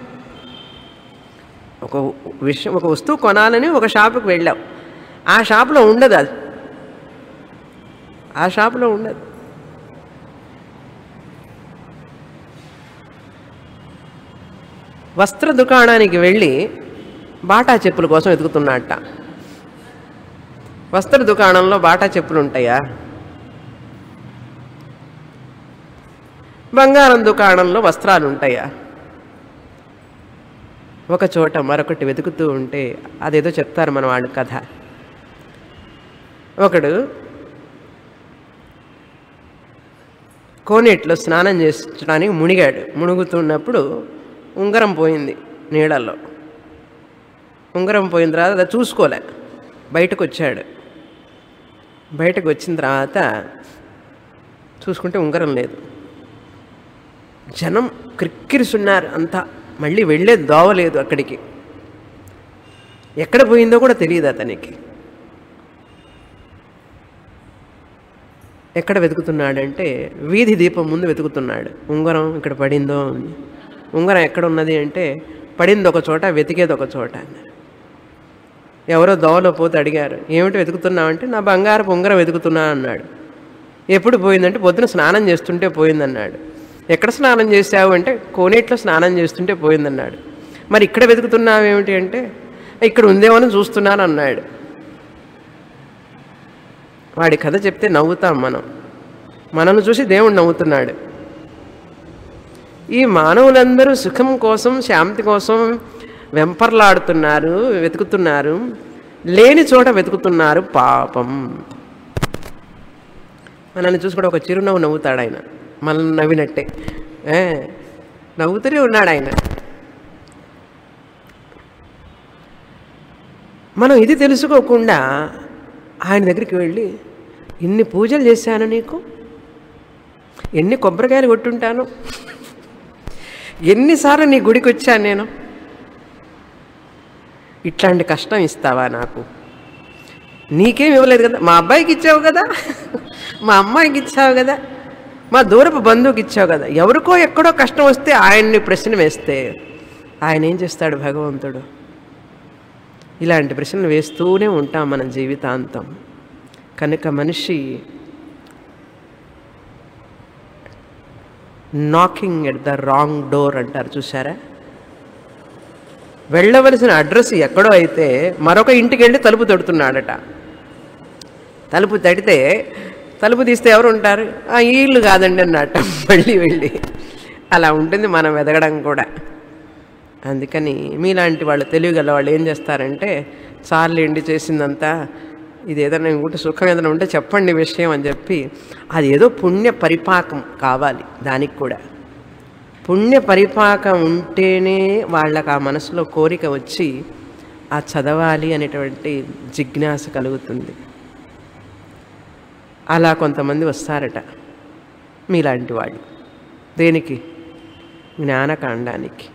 ఒక వస్తువు కొనాలని ఒక షాపుకి వెళ్ళావు, ఆ షాపులో ఉండదు, అది ఆ షాపులో ఉండదు. వస్త్ర దుకాణానికి వెళ్ళి బాటా చెప్పుల కోసం వెతుకుతున్నట్ట. వస్త్ర దుకాణంలో బాటా చెప్పులు ఉంటాయా? బంగారం దుకాణంలో వస్త్రాలు ఉంటాయా? ఒక చోట మరొకటి వెతుకుతూ ఉంటే అదేదో చెప్తారు మన వాళ్ళు కథ. ఒకడు కోనేట్లో స్నానం చేయించడానికి మునిగాడు. మునుగుతున్నప్పుడు ఉంగరం పోయింది నీళ్ళల్లో. ఉంగరం పోయిన తర్వాత అది చూసుకోలే, బయటకు వచ్చాడు. బయటకు వచ్చిన తర్వాత చూసుకుంటే ఉంగరం లేదు. జనం క్రిక్కిరిసున్నారు అంతా. మళ్ళీ వెళ్ళే దోవలేదు అక్కడికి. ఎక్కడ పోయిందో కూడా తెలియదు అతనికి. ఎక్కడ వెతుకుతున్నాడంటే వీధి దీపం ముందు వెతుకుతున్నాడు. ఉంగరం ఇక్కడ పడిందో. ఉంగరం ఎక్కడ ఉన్నది అంటే పడింది ఒక చోట, వెతికేది ఒక చోట అన్నారు. ఎవరో దోవలో పోతే అడిగారు, ఏమిటి వెతుకుతున్నావంటే నా బంగారపు ఉంగరం వెతుకుతున్నా అన్నాడు. ఎప్పుడు పోయిందంటే పొద్దున స్నానం చేస్తుంటే పోయిందన్నాడు. ఎక్కడ స్నానం చేసావు అంటే కోనేట్లో స్నానం చేస్తుంటే పోయిందన్నాడు. మరి ఇక్కడ వెతుకుతున్నావేమిటి అంటే ఇక్కడ ఉందేమని చూస్తున్నాను అన్నాడు. వాడి కథ చెప్తే నవ్వుతాం మనం. మనల్ని చూసి దేవుడు నవ్వుతున్నాడు. ఈ మానవులందరూ సుఖం కోసం, శాంతి కోసం వెంపర్లాడుతున్నారు, వెతుకుతున్నారు, లేని చోట వెతుకుతున్నారు. పాపం. మనల్ని చూసి కూడా ఒక చిరునవ్వు నవ్వుతాడు ఆయన, మనల్ని నవ్వినట్టే నవ్వుతూనే ఉన్నాడు ఆయన. మనం ఇది తెలుసుకోకుండా ఆయన దగ్గరికి వెళ్ళి, ఇన్ని పూజలు చేశాను నీకు, ఎన్ని కొబ్బరికాయలు కొట్టుంటాను, ఎన్నిసార్లు నీ గుడికి వచ్చాను నేను, ఇట్లాంటి కష్టం ఇస్తావా నాకు? నీకేం ఇవ్వలేదు కదా, మా అబ్బాయికి ఇచ్చావు కదా, మా అమ్మాయికి ఇచ్చావు కదా, మా దూరపు బంధువుకి ఇచ్చావు కదా. ఎవరికో ఎక్కడో కష్టం వస్తే ఆయన్ని ప్రశ్న వేస్తే ఆయన ఏం చేస్తాడు భగవంతుడు? ఇలాంటి ప్రశ్నలు వేస్తూనే ఉంటాం మన జీవితాంతం. కనుక మనిషి knocking at the wrong door అంటారు చూసారా. వెళ్ళవలసిన అడ్రస్ ఎక్కడో అయితే మరొక ఇంటికి వెళ్ళి తలుపు తడుతున్నాడట. తలుపు తడితే తలుపు తీస్తే ఎవరు ఉంటారు? ఈ ఇల్లు కాదండి అన్నట్ట మళ్ళీ వెళ్ళి. అలా ఉంటుంది మనం ఎదగడం కూడా. అందుకని మీలాంటి వాళ్ళు, తెలియగల వాళ్ళు ఏం చేస్తారంటే, చాలండి చేసిందంతా, ఇది ఏదైనా ఇంకోటి సుఖం ఏదైనా ఉంటే చెప్పండి విషయం అని చెప్పి, అది ఏదో పుణ్య పరిపాకం కావాలి. దానికి కూడా పుణ్య పరిపాకం ఉంటేనే వాళ్ళకి ఆ మనసులో కోరిక వచ్చి ఆ చదవాలి అనేటువంటి జిజ్ఞాస కలుగుతుంది. అలా కొంతమంది వస్తారట మీలాంటి వాళ్ళు. దేనికి? జ్ఞానకాండానికి.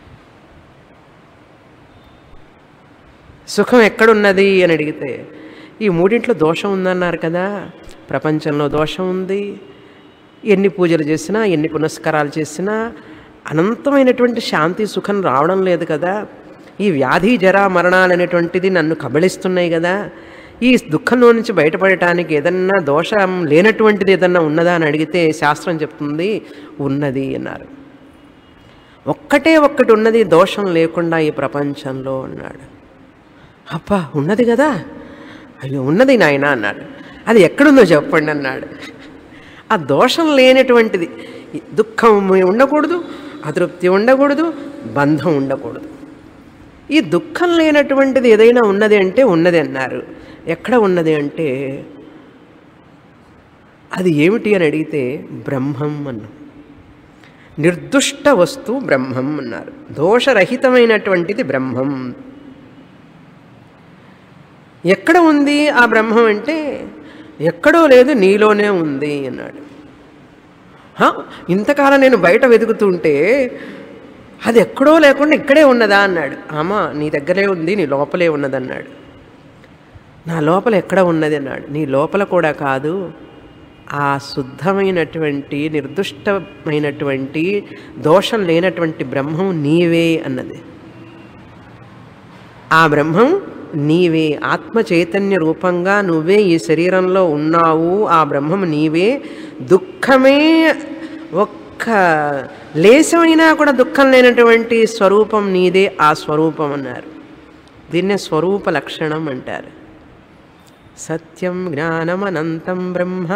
సుఖం ఎక్కడున్నది అని అడిగితే, ఈ మూడింట్లో దోషం ఉందన్నారు కదా, ప్రపంచంలో దోషం ఉంది. ఎన్ని పూజలు చేసినా, ఎన్ని పునస్కారాలు చేసినా అనంతమైనటువంటి శాంతి సుఖం రావడం లేదు కదా. ఈ వ్యాధి జరా మరణాలు అనేటువంటిది నన్ను కబళిస్తున్నాయి కదా. ఈ దుఃఖంలో నుంచి బయటపడటానికి ఏదన్నా దోషం లేనటువంటిది ఏదన్నా ఉన్నదా అని అడిగితే శాస్త్రం చెప్తుంది ఉన్నది అన్నారు. ఒక్కటే ఒక్కటి ఉన్నది దోషం లేకుండా ఈ ప్రపంచంలో అన్నాడు. అబ్బా ఉన్నది కదా, అయ్యో ఉన్నది నాయన అన్నాడు. అది ఎక్కడుందో చెప్పండి అన్నాడు. ఆ దోషం లేనటువంటిది, దుఃఖం ఉండకూడదు, అతృప్తి ఉండకూడదు, బంధం ఉండకూడదు. ఈ దుఃఖం లేనటువంటిది ఏదైనా ఉన్నది అంటే ఉన్నది అన్నారు. ఎక్కడ ఉన్నది అంటే అది ఏమిటి అని అడిగితే బ్రహ్మం అన్నాం. నిర్దుష్ట వస్తువు బ్రహ్మం అన్నారు. దోషరహితమైనటువంటిది బ్రహ్మం. ఎక్కడ ఉంది ఆ బ్రహ్మం అంటే, ఎక్కడో లేదు, నీలోనే ఉంది అన్నాడు. ఇంతకాలం నేను బయట వెతుకుతుంటే అది ఎక్కడో లేకుండా ఇక్కడే ఉన్నదా అన్నాడు. ఆమా నీ దగ్గరే ఉంది, నీ లోపలే ఉన్నదన్నాడు. నా లోపల ఎక్కడ ఉన్నది అన్నాడు. నీ లోపల కూడా కాదు, ఆ శుద్ధమైనటువంటి నిర్దుష్టమైనటువంటి దోషం లేనటువంటి బ్రహ్మం నీవే అన్నది. ఆ బ్రహ్మం నీవే, ఆత్మ చైతన్య రూపంగా నువ్వే ఈ శరీరంలో ఉన్నావు. ఆ బ్రహ్మం నీవే. దుఃఖమే ఒక్క లేశమైనా కూడా దుఃఖం లేనటువంటి స్వరూపం నీదే. ఆ స్వరూపం అన్నారు. దీన్నే స్వరూప లక్షణం అంటారు. సత్యం జ్ఞానం అనంతం బ్రహ్మ.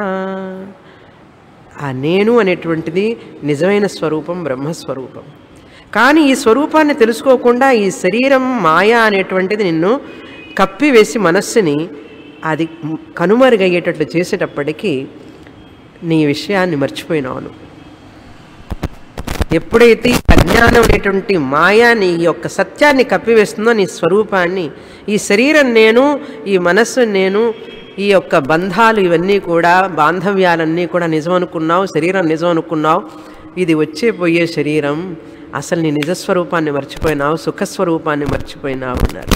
ఆ నేను అనేటువంటిది నిజమైన స్వరూపం, బ్రహ్మస్వరూపం. కానీ ఈ స్వరూపాన్ని తెలుసుకోకుండా ఈ శరీరం మాయా అనేటువంటిది నిన్ను కప్పివేసి మనస్సుని అది కనుమరుగయ్యేటట్లు చేసేటప్పటికీ నీ విషయాన్ని మర్చిపోయినావు. ఎప్పుడైతే అజ్ఞానం అనేటువంటి మాయా నీ యొక్క సత్యాన్ని కప్పివేస్తుందో, నీ స్వరూపాన్ని, ఈ శరీరం నేను, ఈ మనస్సు నేను, ఈ యొక్క బంధాలు ఇవన్నీ కూడా, బాంధవ్యాలన్నీ కూడా నిజం అనుకున్నావు, శరీరం నిజం అనుకున్నావు, ఇది వచ్చే పోయే శరీరం, అసలు నీ నిజస్వరూపాన్ని మర్చిపోయినావు, సుఖస్వరూపాన్ని మర్చిపోయినావు అన్నారు.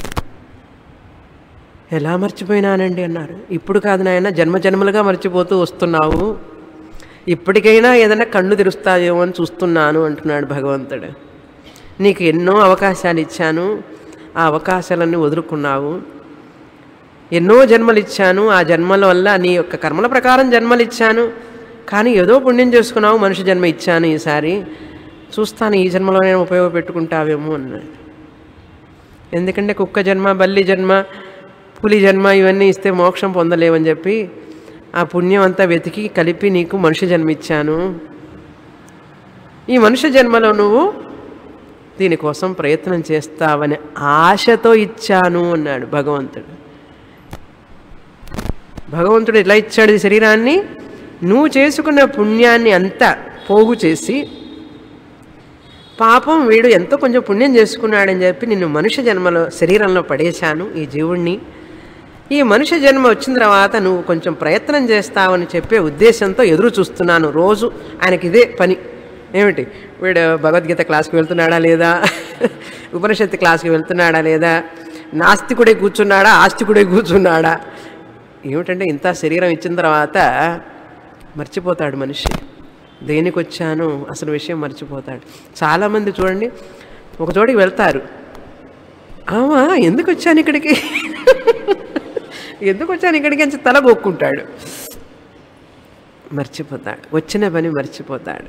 ఎలా మర్చిపోయినానండి అన్నారు. ఇప్పుడు కాదు నాయన, జన్మజన్మలుగా మర్చిపోతూ వస్తున్నావు, ఇప్పటికైనా ఏదైనా కన్ను తెరుస్తాయేమో అని చూస్తున్నాను అంటున్నాడు భగవంతుడు. నీకు ఎన్నో అవకాశాలు ఇచ్చాను, ఆ అవకాశాలన్నీ వదులుకున్నావు. ఎన్నో జన్మలు ఇచ్చాను, ఆ జన్మల వల్ల నీ యొక్క కర్మల ప్రకారం జన్మలు ఇచ్చాను, కానీ ఏదో పుణ్యం చేసుకున్నావు, మనిషి జన్మ ఇచ్చాను, ఈసారి చూస్తాను ఈ జన్మలో నేను ఉపయోగపెట్టుకుంటావేమో అన్నాడు. ఎందుకంటే కుక్క జన్మ, బల్లి జన్మ, పులి జన్మ ఇవన్నీ ఇస్తే మోక్షం పొందలేవని చెప్పి ఆ పుణ్యం అంతా వెతికి కలిపి నీకు మనిషి జన్మ ఇచ్చాను. ఈ మనిషి జన్మలో నువ్వు దీనికోసం ప్రయత్నం చేస్తావని ఆశతో ఇచ్చాను అన్నాడు భగవంతుడు. భగవంతుడు ఎలా ఇచ్చాడు ఈ శరీరాన్ని? నువ్వు చేసుకున్న పుణ్యాన్ని అంతా పోగు చేసి, పాపం వీడు ఎంతో కొంచెం పుణ్యం చేసుకున్నాడని చెప్పి నిన్ను మనుష్య జన్మలో శరీరంలో పడేశాను, ఈ జీవుణ్ణి. ఈ మనుష్య జన్మ వచ్చిన తర్వాత నువ్వు కొంచెం ప్రయత్నం చేస్తావని చెప్పే ఉద్దేశంతో ఎదురు చూస్తున్నాను. రోజు ఆయనకి ఇదే పని. ఏమిటి, వీడు భగవద్గీత క్లాస్కి వెళ్తున్నాడా లేదా, ఉపనిషత్తు క్లాస్కి వెళ్తున్నాడా లేదా, నాస్తికుడే కూర్చున్నాడా, ఆస్తికుడే కూర్చున్నాడా, ఏమిటంటే ఇంత శరీరం ఇచ్చిన తర్వాత మర్చిపోతాడు మనిషి. దేనికి వచ్చాను అసలు విషయం మర్చిపోతాడు. చాలామంది చూడండి, ఒక చోటికి వెళ్తారు, ఆమా ఎందుకు వచ్చాను ఇక్కడికి ఎందుకు వచ్చాను ఇక్కడికి అని తల గోక్కుంటాడు, మర్చిపోతాడు, వచ్చిన పని మర్చిపోతాడు.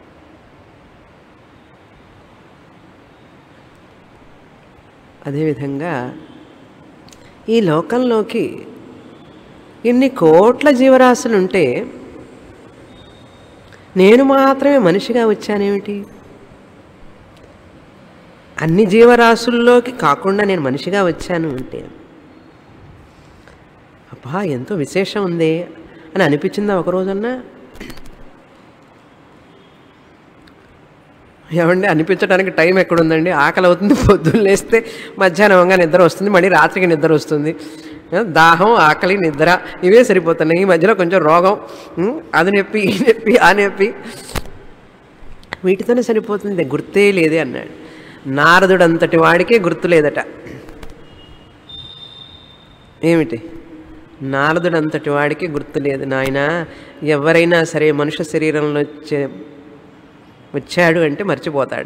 అదేవిధంగా ఈ లోకంలోకి ఇన్ని కోట్ల జీవరాశులు ఉంటే నేను మాత్రమే మనిషిగా వచ్చానేమిటి? అన్ని జీవరాశుల్లోకి కాకుండా నేను మనిషిగా వచ్చాను అంటే అబ్బా ఎంతో విశేషం ఉందే అని అనిపించిందా ఒకరోజన్నా? ఏమండి అనిపించడానికి టైం ఎక్కడుందండి? ఆకలి అవుతుంది, పొద్దున్న లేస్తే మధ్యాహ్నంగా నిద్ర వస్తుంది, మళ్ళీ రాత్రికి నిద్ర వస్తుంది. దాహం, ఆకలి, నిద్ర ఇవే సరిపోతున్నాయి. ఈ మధ్యలో కొంచెం రోగం, అది నొప్పి, ఈ నొప్పి, ఆ నొప్పి, వీటితోనే సరిపోతుంది, గుర్తే లేదే అన్నాడు. నారదుడు అంతటి వాడికే గుర్తు లేదట. ఏమిటి? నారదుడు అంతటి వాడికి గుర్తు లేదు. నాయన ఎవరైనా సరే మనుష్య శరీరంలో వచ్చాడు అంటే మర్చిపోతాడు.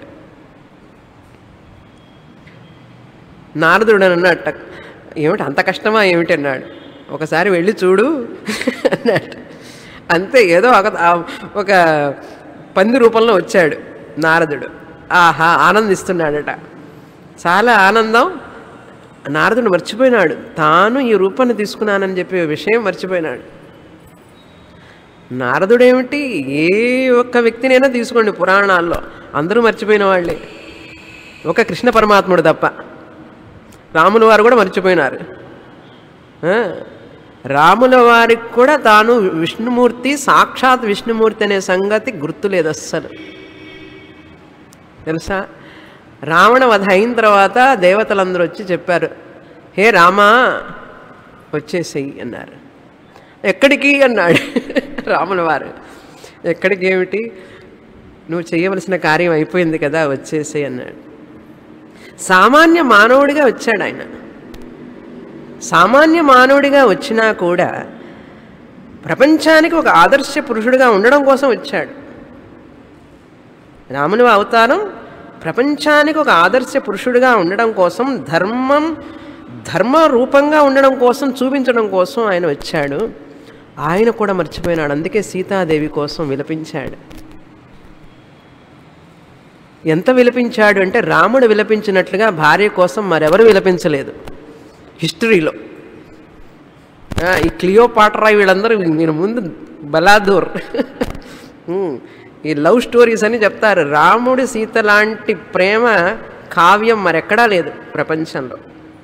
నారదుడు అన్నట్ట, ఏమిటి అంత కష్టమా ఏమిటి అన్నాడు. ఒకసారి వెళ్ళి చూడు అన్నాడు. అంతే, ఏదో ఒక పంది రూపంలో వచ్చాడు నారదుడు. ఆహా ఆనందిస్తున్నాడట, చాలా ఆనందం. నారదుడు మర్చిపోయినాడు, తాను ఈ రూపాన్ని తీసుకున్నానని చెప్పే విషయం మర్చిపోయినాడు. నారదుడేమిటి, ఏ ఒక్క వ్యక్తినైనా తీసుకోండి పురాణాల్లో, అందరూ మర్చిపోయిన వాళ్ళే, ఒక కృష్ణ పరమాత్ముడు తప్ప. రాముల వారు కూడా మర్చిపోయినారు. రాముల వారికి కూడా తాను విష్ణుమూర్తి, సాక్షాత్ విష్ణుమూర్తి అనే సంగతి గుర్తులేదు అస్సలు. తెలుసా? రావణ వధ అయిన తర్వాత దేవతలందరూ వచ్చి చెప్పారు, హే రామా వచ్చేసేయి అన్నారు. ఎక్కడికి అన్నాడు రాముల వారు. ఎక్కడికి ఏమిటి, నువ్వు చేయవలసిన కార్యం అయిపోయింది కదా, వచ్చేసేయి అన్నాడు. సామాన్య మానవుడిగా వచ్చాడు ఆయన. సామాన్య మానవుడిగా వచ్చినా కూడా ప్రపంచానికి ఒక ఆదర్శ పురుషుడిగా ఉండడం కోసం వచ్చాడు. రాముని అవతారం ప్రపంచానికి ఒక ఆదర్శ పురుషుడిగా ఉండడం కోసం, ధర్మ రూపంగా ఉండడం కోసం, చూపించడం కోసం ఆయన వచ్చాడు. ఆయన కూడా మర్చిపోయినాడు. అందుకే సీతాదేవి కోసం విలపించాడు. ఎంత విలపించాడు అంటే రాముడు విలపించినట్లుగా భార్య కోసం మరెవరు విలపించలేదు హిస్టరీలో. ఈ క్లియోపాట్రా వీళ్ళందరూ మీరు ముందు బలాదూర్ ఈ లవ్ స్టోరీస్ అని చెప్తారు. రాముడి సీత లాంటి ప్రేమ కావ్యం మరెక్కడా లేదు ప్రపంచంలో.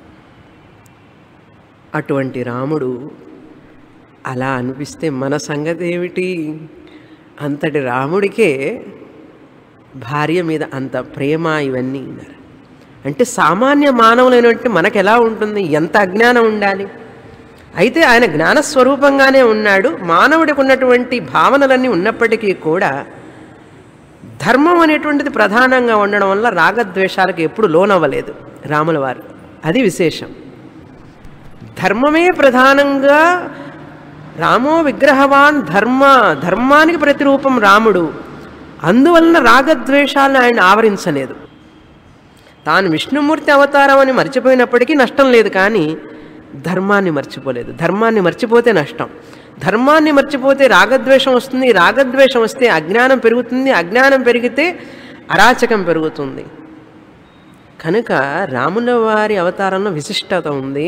అటువంటి రాముడు అలా అనిపిస్తే మన సంగతి ఏమిటి? అంతటి రాముడికే భార్య మీద అంత ప్రేమ ఇవన్నీ అంటే సామాన్య మానవులైనట్టు మనకు ఎలా ఉంటుంది? ఎంత అజ్ఞానం ఉండాలి? అయితే ఆయన జ్ఞానస్వరూపంగానే ఉన్నాడు. మానవుడికి ఉన్నటువంటి భావనలన్నీ ఉన్నప్పటికీ కూడా ధర్మం అనేటువంటిది ప్రధానంగా ఉండడం వల్ల రాగద్వేషాలకు ఎప్పుడు లోనవ్వలేదు రాముల వారు. అది విశేషం. ధర్మమే ప్రధానంగా, రామో విగ్రహవాన్ ధర్మానికి ప్రతిరూపం రాముడు. అందువలన రాగద్వేషాలను ఆయన ఆవరించలేదు. తాను విష్ణుమూర్తి అవతారం అని మర్చిపోయినప్పటికీ నష్టం లేదు, కానీ ధర్మాన్ని మర్చిపోలేదు. ధర్మాన్ని మర్చిపోతే నష్టం. ధర్మాన్ని మర్చిపోతే రాగద్వేషం వస్తుంది. రాగద్వేషం వస్తే అజ్ఞానం పెరుగుతుంది. అజ్ఞానం పెరిగితే అరాచకం పెరుగుతుంది. కనుక రాముల వారి అవతారంలో విశిష్టత ఉంది.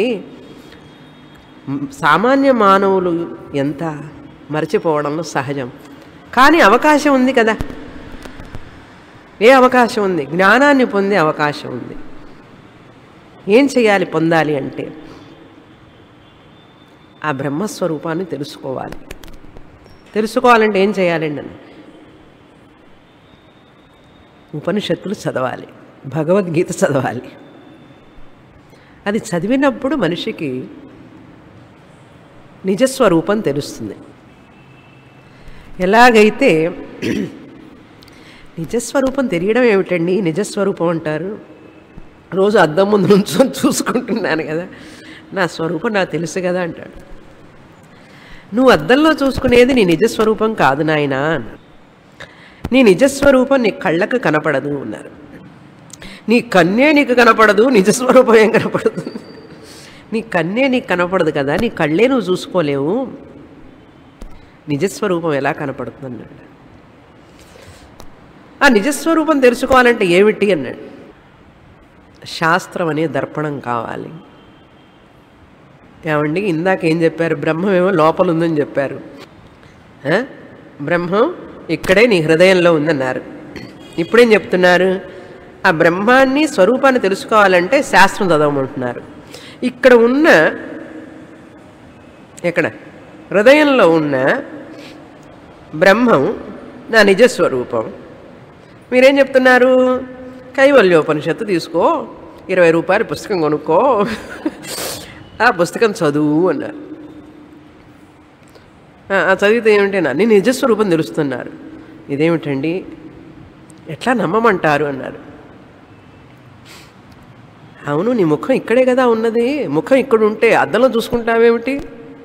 సామాన్య మానవులు ఎంత మర్చిపోవడంలో సహజం. కానీ అవకాశం ఉంది కదా. ఏ అవకాశం ఉంది? జ్ఞానాన్ని పొందే అవకాశం ఉంది. ఏం చేయాలి పొందాలి అంటే ఆ బ్రహ్మస్వరూపాన్ని తెలుసుకోవాలి. తెలుసుకోవాలంటే ఏం చేయాలండి అని ఉపనిషత్తులు చదవాలి, భగవద్గీత చదవాలి. అది చదివినప్పుడు మనిషికి నిజస్వరూపం తెలుస్తుంది. ఎలాగైతే నిజస్వరూపం తెలియడం ఏమిటండి? నిజస్వరూపం అంటారు. రోజు అద్దం ముందు నుంచొని చూసుకుంటున్నాను కదా, నా స్వరూపం నాకు తెలుసు కదా అంటాడు. నువ్వు అద్దంలో చూసుకునేది నీ నిజస్వరూపం కాదు నాయనా అన్నారు. నీ నిజస్వరూపం నీ కళ్ళకు కనపడదు అన్నారు. నీ కన్నే నీకు కనపడదు, నిజస్వరూపం ఏం కనపడదు? నీ కన్నే నీకు కనపడదు కదా, నీ కళ్ళే నువ్వు చూసుకోలేవు, నిజస్వరూపం ఎలా కనపడుతుంది అన్నాడు. ఆ నిజస్వరూపం తెలుసుకోవాలంటే ఏమిటి అన్నాడు. శాస్త్రం అనే దర్పణం కావాలి. ఏమండి ఇందాక ఏం చెప్పారు? బ్రహ్మమేమో లోపల ఉందని చెప్పారు. బ్రహ్మం ఇక్కడే నీ హృదయంలో ఉందన్నారు. ఇప్పుడేం చెప్తున్నారు? ఆ బ్రహ్మాన్ని స్వరూపాన్ని తెలుసుకోవాలంటే శాస్త్రం చదవమంటున్నారు. ఇక్కడ ఉన్న ఎక్కడ హృదయంలో ఉన్న బ్రహ్మం నా నిజస్వరూపం. మీరేం చెప్తున్నారు? కైవల్యోపనిషత్తు తీసుకో, 20 రూపాయలు పుస్తకం కొనుక్కో, ఆ పుస్తకం చదువు అన్నారు. చదివితే ఏమిటైనా నీ నిజస్వరూపం తెలుస్తున్నారు. ఇదేమిటండి ఎట్లా నమ్మమంటారు అన్నారు. అవును, నీ ముఖం ఇక్కడే కదా ఉన్నది, ముఖం ఇక్కడ ఉంటే అద్దంలో చూసుకుంటావేమిటి?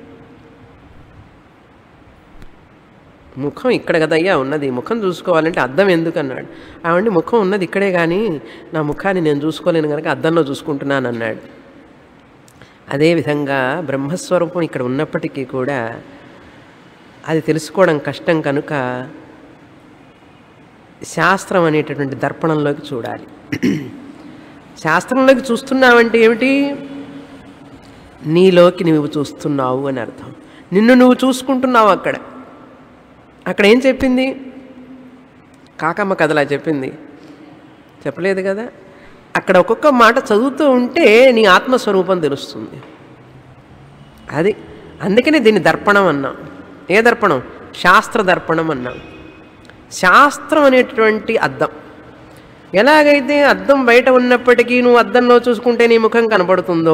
ముఖం ఇక్కడ కదయ్యా ఉన్నది, ముఖం చూసుకోవాలంటే అద్దం ఎందుకు అన్నాడు. ఆవిడ ముఖం ఉన్నది ఇక్కడే కానీ నా ముఖాన్ని నేను చూసుకోలేను కనుక అద్దంలో చూసుకుంటున్నాను అన్నాడు. అదేవిధంగా బ్రహ్మస్వరూపం ఇక్కడ ఉన్నప్పటికీ కూడా అది తెలుసుకోవడం కష్టం కనుక శాస్త్రం అనేటటువంటి దర్పణంలోకి చూడాలి. శాస్త్రంలోకి చూస్తున్నావంటే ఏమిటి? నీలోకి నువ్వు చూస్తున్నావు అని అర్థం. నిన్ను నువ్వు చూసుకుంటున్నావు. అక్కడ ఏం చెప్పింది? కాకమ్మ కథలా చెప్పింది? చెప్పలేదు కదా. అక్కడ ఒక్కొక్క మాట చదువుతూ ఉంటే నీ ఆత్మస్వరూపం తెలుస్తుంది. అది అందుకనే దీన్ని దర్పణం అన్నాం. ఏ దర్పణం? శాస్త్ర దర్పణం అన్నాం. శాస్త్రం అనేటువంటి అద్దం. ఎలాగైతే అద్దం బయట ఉన్నప్పటికీ నువ్వు అద్దంలో చూసుకుంటే నీ ముఖం కనపడుతుందో,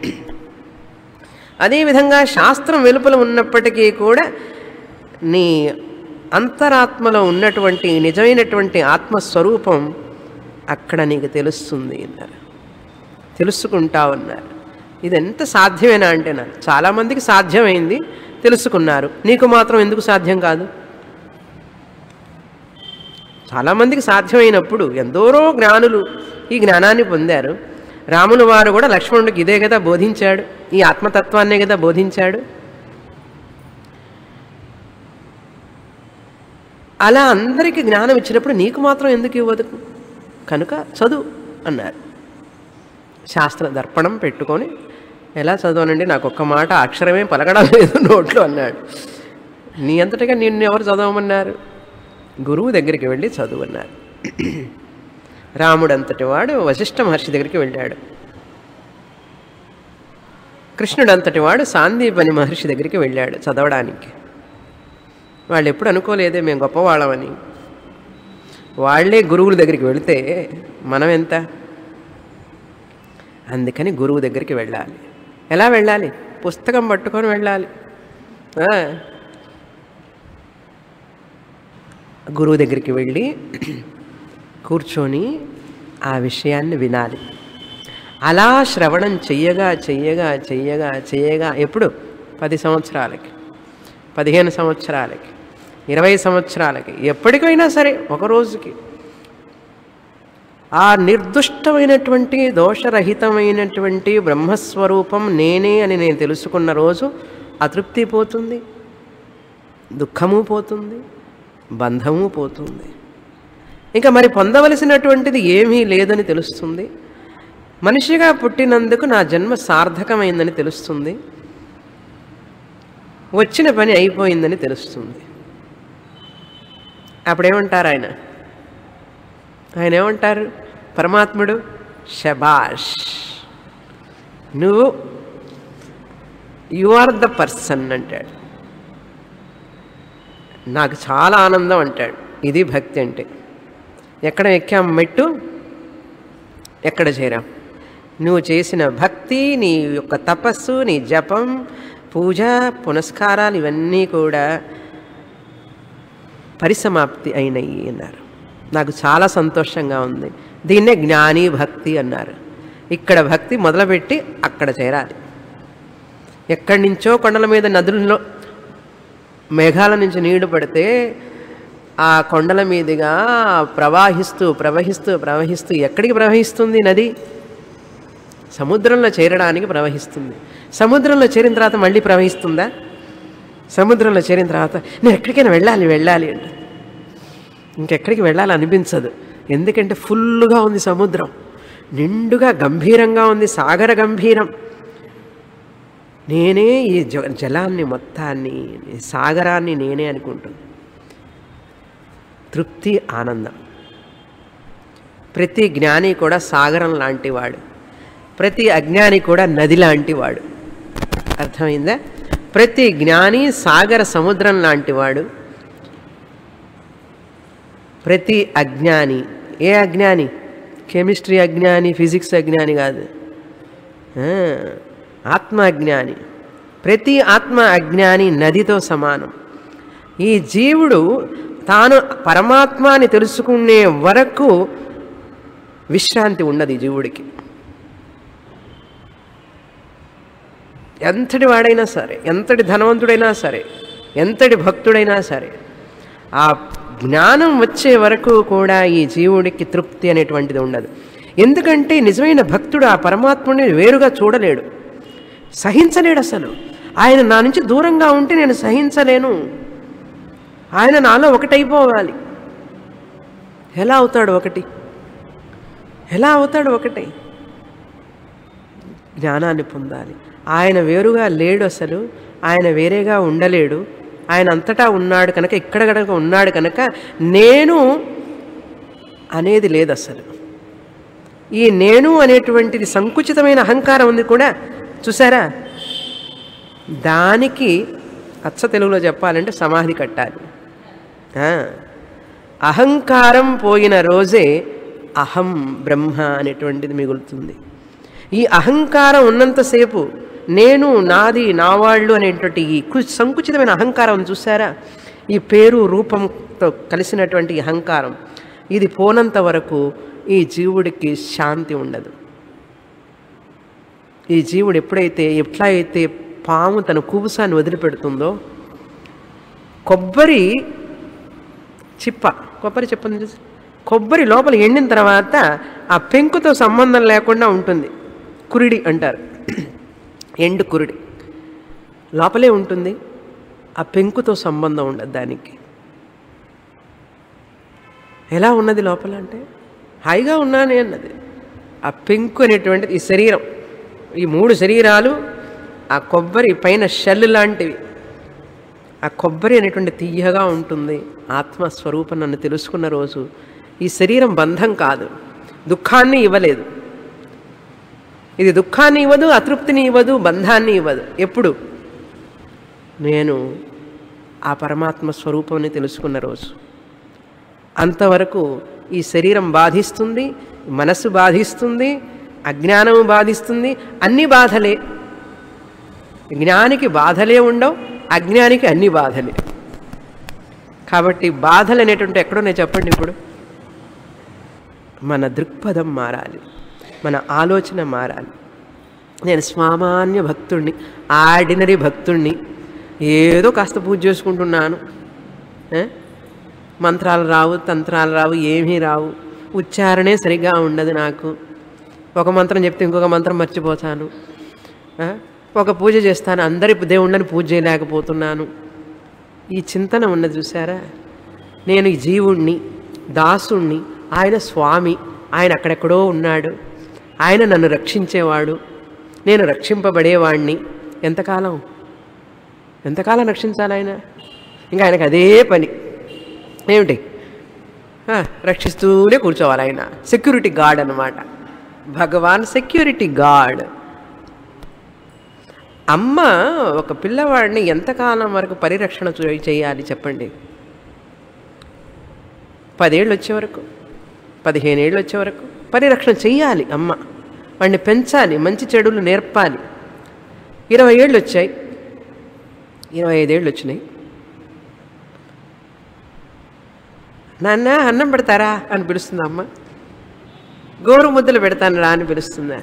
అదేవిధంగా శాస్త్రం వెలుపల ఉన్నప్పటికీ కూడా నీ అంతరాత్మలో ఉన్నటువంటి నిజమైనటువంటి ఆత్మస్వరూపం అక్కడ నీకు తెలుస్తుంది అన్నారు. తెలుసుకుంటావన్నారు. ఇది ఎంత సాధ్యమేనా అంటే చాలామందికి సాధ్యమైంది, తెలుసుకున్నారు. నీకు మాత్రం ఎందుకు సాధ్యం కాదు? చాలామందికి సాధ్యమైనప్పుడు ఎందరో జ్ఞానులు ఈ జ్ఞానాన్ని పొందారు. రాములు వారు కూడా లక్ష్మణుడికి ఇదే కదా బోధించాడు, ఈ ఆత్మతత్వాన్నే కదా బోధించాడు. అలా అందరికీ జ్ఞానం ఇచ్చినప్పుడు నీకు మాత్రం ఎందుకు ఇవ్వదు? కనుక చదువు అన్నారు. శాస్త్ర దర్పణం పెట్టుకొని ఎలా చదవనండి, నాకు ఒక్క మాట అక్షరమే పలకడం లేదు నోట్లో అన్నాడు. నీ అంతటిగా నిన్ను ఎవరు చదవమన్నారు? గురువు దగ్గరికి వెళ్ళి చదువు అన్నారు. రాముడు అంతటి వాడు వశిష్ఠ మహర్షి దగ్గరికి వెళ్ళాడు. కృష్ణుడు అంతటి వాడు సాందీపని మహర్షి దగ్గరికి వెళ్ళాడు చదవడానికి. వాళ్ళు ఎప్పుడు అనుకోలేదే మేము గొప్పవాళ్ళమని. వాళ్లే గురువుల దగ్గరికి వెళితే మనం ఎంత? అందుకని గురువు దగ్గరికి వెళ్ళాలి. ఎలా వెళ్ళాలి? పుస్తకం పట్టుకొని వెళ్ళాలి. గురువు దగ్గరికి వెళ్ళి కూర్చొని ఆ విషయాన్ని వినాలి. అలా శ్రవణం చెయ్యగా చెయ్యగా చెయ్యగా చెయ్యగా ఎప్పుడు 10 సంవత్సరాలకి, 15 సంవత్సరాలకి, 20 సంవత్సరాలకి, ఎప్పటికైనా సరే ఒక రోజుకి ఆ నిర్దుష్టమైనటువంటి దోషరహితమైనటువంటి బ్రహ్మస్వరూపం నేనే అని నేను తెలుసుకున్న రోజు అతృప్తి పోతుంది, దుఃఖము పోతుంది, బంధము పోతుంది. ఇంకా మరి పొందవలసినటువంటిది ఏమీ లేదని తెలుస్తుంది. మనిషిగా పుట్టినందుకు నా జన్మ సార్థకమైందని తెలుస్తుంది. వచ్చిన పని అయిపోయిందని తెలుస్తుంది. అప్పుడేమంటారు ఆయన ఏమంటారు? పరమాత్ముడు శబాష్, నువ్వు యు ఆర్ ద పర్సన్ అంటాడు. నాకు చాలా ఆనందం అంటాడు. ఇది భక్తి అంటే. ఎక్కడ ఎక్కాం మెట్టు, ఎక్కడ చేరాం? నువ్వు చేసిన భక్తి, నీ యొక్క తపస్సు, నీ జపం, పూజ, పునస్కారాలు ఇవన్నీ కూడా పరిసమాప్తి అయినాయి అన్నారు. నాకు చాలా సంతోషంగా ఉంది. దీన్నే జ్ఞాని భక్తి అన్నారు. ఇక్కడ భక్తి మొదలుపెట్టి అక్కడ చేరాలి. ఎక్కడి నుంచో కొండల మీద నదుల్లో మేఘాల నుంచి నీళ్లు పడితే ఆ కొండల మీదుగా ప్రవహిస్తూ ప్రవహిస్తూ ప్రవహిస్తూ ఎక్కడికి ప్రవహిస్తుంది నది? సముద్రంలో చేరడానికి ప్రవహిస్తుంది. సముద్రంలో చేరిన తర్వాత మళ్ళీ ప్రవహిస్తుందా? సముద్రంలో చేరిన తర్వాత నేను ఎక్కడికైనా వెళ్ళాలి అంటే ఇంకెక్కడికి వెళ్ళాలి అనిపించదు. ఎందుకంటే ఫుల్గా ఉంది సముద్రం, నిండుగా గంభీరంగా ఉంది, సాగర గంభీరం. నేనే ఈ జలాన్ని మొత్తాన్ని, ఈ సాగరాన్ని నేనే అనుకుంటుంది. తృప్తి, ఆనందం. ప్రతి జ్ఞాని కూడా సాగరం లాంటివాడు, ప్రతి అజ్ఞాని కూడా నది లాంటివాడు. అర్థమైందా? ప్రతి జ్ఞాని సాగర సముద్రం లాంటివాడు, ప్రతి అజ్ఞాని. ఏ అజ్ఞాని? కెమిస్ట్రీ అజ్ఞాని, ఫిజిక్స్ అజ్ఞాని కాదు, ఆత్మ అజ్ఞాని. ప్రతి ఆత్మ అజ్ఞాని నదితో సమానం. ఈ జీవుడు తాను పరమాత్మని తెలుసుకునే వరకు విశ్రాంతి ఉండదు ఈ జీవుడికి. ఎంతటి వాడైనా సరే, ఎంతటి ధనవంతుడైనా సరే, ఎంతటి భక్తుడైనా సరే, ఆ జ్ఞానం వచ్చే వరకు కూడా ఈ జీవుడికి తృప్తి అనేటువంటిది ఉండదు. ఎందుకంటే నిజమైన భక్తుడు ఆ పరమాత్ముడిని వేరుగా చూడలేడు, సహించలేడు. అసలు ఆయన నా నుంచి దూరంగా ఉంటే నేను సహించలేను, ఆయన నాలో ఒకటైపోవాలి. ఎలా అవుతాడు ఒకటి? ఎలా అవుతాడు ఒకటి? జ్ఞానాన్ని పొందాలి. ఆయన వేరుగా లేడు, అసలు ఆయన వేరేగా ఉండలేడు. ఆయన అంతటా ఉన్నాడు కనుక, ఇక్కడ కనుక ఉన్నాడు కనుక నేను అనేది లేదు అసలు. ఈ నేను అనేటువంటిది సంకుచితమైన అహంకారం ఉంది కూడా, చూసారా? దానికి అచ్చ తెలుగులో చెప్పాలంటే సమాధి కట్టాలి. అహంకారం పోయిన రోజే అహం బ్రహ్మ అనేటువంటిది మిగులుతుంది. ఈ అహంకారం ఉన్నంతసేపు నేను, నాది, నావాళ్ళు అనేటువంటి ఈ సంకుచితమైన అహంకారం చూసారా? ఈ పేరు రూపంతో కలిసినటువంటి అహంకారం, ఇది పోనంత వరకు ఈ జీవుడికి శాంతి ఉండదు. ఈ జీవుడు ఎట్లా అయితే పాము తన కుబుసాన్ని వదిలిపెడుతుందో, కొబ్బరి చెప్పని చూసి కొబ్బరి లోపల ఎండిన తర్వాత ఆ పెంకుతో సంబంధం లేకుండా ఉంటుంది. కురిడి అంటారు, ఎండు కురిడి లోపలే ఉంటుంది, ఆ పెంకుతో సంబంధం ఉండదు దానికి. ఎలా ఉన్నది లోపల అంటే హాయిగా ఉన్నానే అన్నది. ఆ పెంకు అనేటువంటిది ఈ శరీరం, ఈ 3 శరీరాలు ఆ కొబ్బరి పైన షెల్ లాంటివి. ఆ కొబ్బరి అనేటువంటి తీయగా ఉంటుంది. ఆత్మస్వరూపం నన్ను తెలుసుకున్న రోజు ఈ శరీరం బంధం కాదు, దుఃఖాన్ని ఇవ్వలేదు. ఇది దుఃఖాన్ని ఇవ్వదు, అతృప్తిని ఇవ్వదు, బంధాన్ని ఇవ్వదు. ఎప్పుడు? నేను ఆ పరమాత్మ స్వరూపాన్ని తెలుసుకున్న రోజు. అంతవరకు ఈ శరీరం బాధిస్తుంది, మనస్సు బాధిస్తుంది, అజ్ఞానము బాధిస్తుంది, అన్ని బాధలే. జ్ఞానికి బాధలే ఉండవు, అజ్ఞానికి అన్ని బాధలే. కాబట్టి బాధలు అనేటువంటి ఎక్కడో నేను చెప్పండి. ఇప్పుడు మన దృక్పథం మారాలి, మన ఆలోచన మారాలి. నేను సామాన్య భక్తుడిని, ఆర్డినరీ భక్తుడిని, ఏదో కాస్త పూజ చేసుకుంటున్నాను, మంత్రాలు రావు, తంత్రాలు రావు, ఏమీ రావు, ఉచ్చారణే సరిగ్గా ఉండదు నాకు. ఒక మంత్రం చెప్తే ఇంకొక మంత్రం మర్చిపోతాను. ఒక పూజ చేస్తాను, అందరి దేవుళ్ళని పూజ చేయలేకపోతున్నాను. ఈ చింతన ఉన్నది చూసారా? నేను ఈ జీవుణ్ణి, దాసుణ్ణి, ఆయన స్వామి, ఆయన అక్కడెక్కడో ఉన్నాడు, ఆయన నన్ను రక్షించేవాడు, నేను రక్షింపబడేవాణ్ణి. ఎంతకాలం రక్షించాలి ఆయన? ఇంకా ఆయనకు అదే పని ఏమిటి? రక్షిస్తూనే కూర్చోవాలి. ఆయన సెక్యూరిటీ గార్డ్ అన్నమాట. Bhagavan security guard. అమ్మ ఒక పిల్లవాడిని ఎంతకాలం వరకు పరిరక్షణ చేయాలి చెప్పండి? 10 ఏళ్ళు వచ్చే వరకు, 15 ఏళ్ళు వచ్చే వరకు పరిరక్షణ చెయ్యాలి అమ్మ. వాడిని పెంచాలి, మంచి చెడులు నేర్పాలి. 20 ఏళ్ళు వచ్చాయి, 25 ఏళ్ళు వచ్చినాయి. నాన్న అన్నం పెడతారా అని పిలుస్తుంది అమ్మ. గోరు ముద్దలు పెడతాను రా అని పిలుస్తుందా?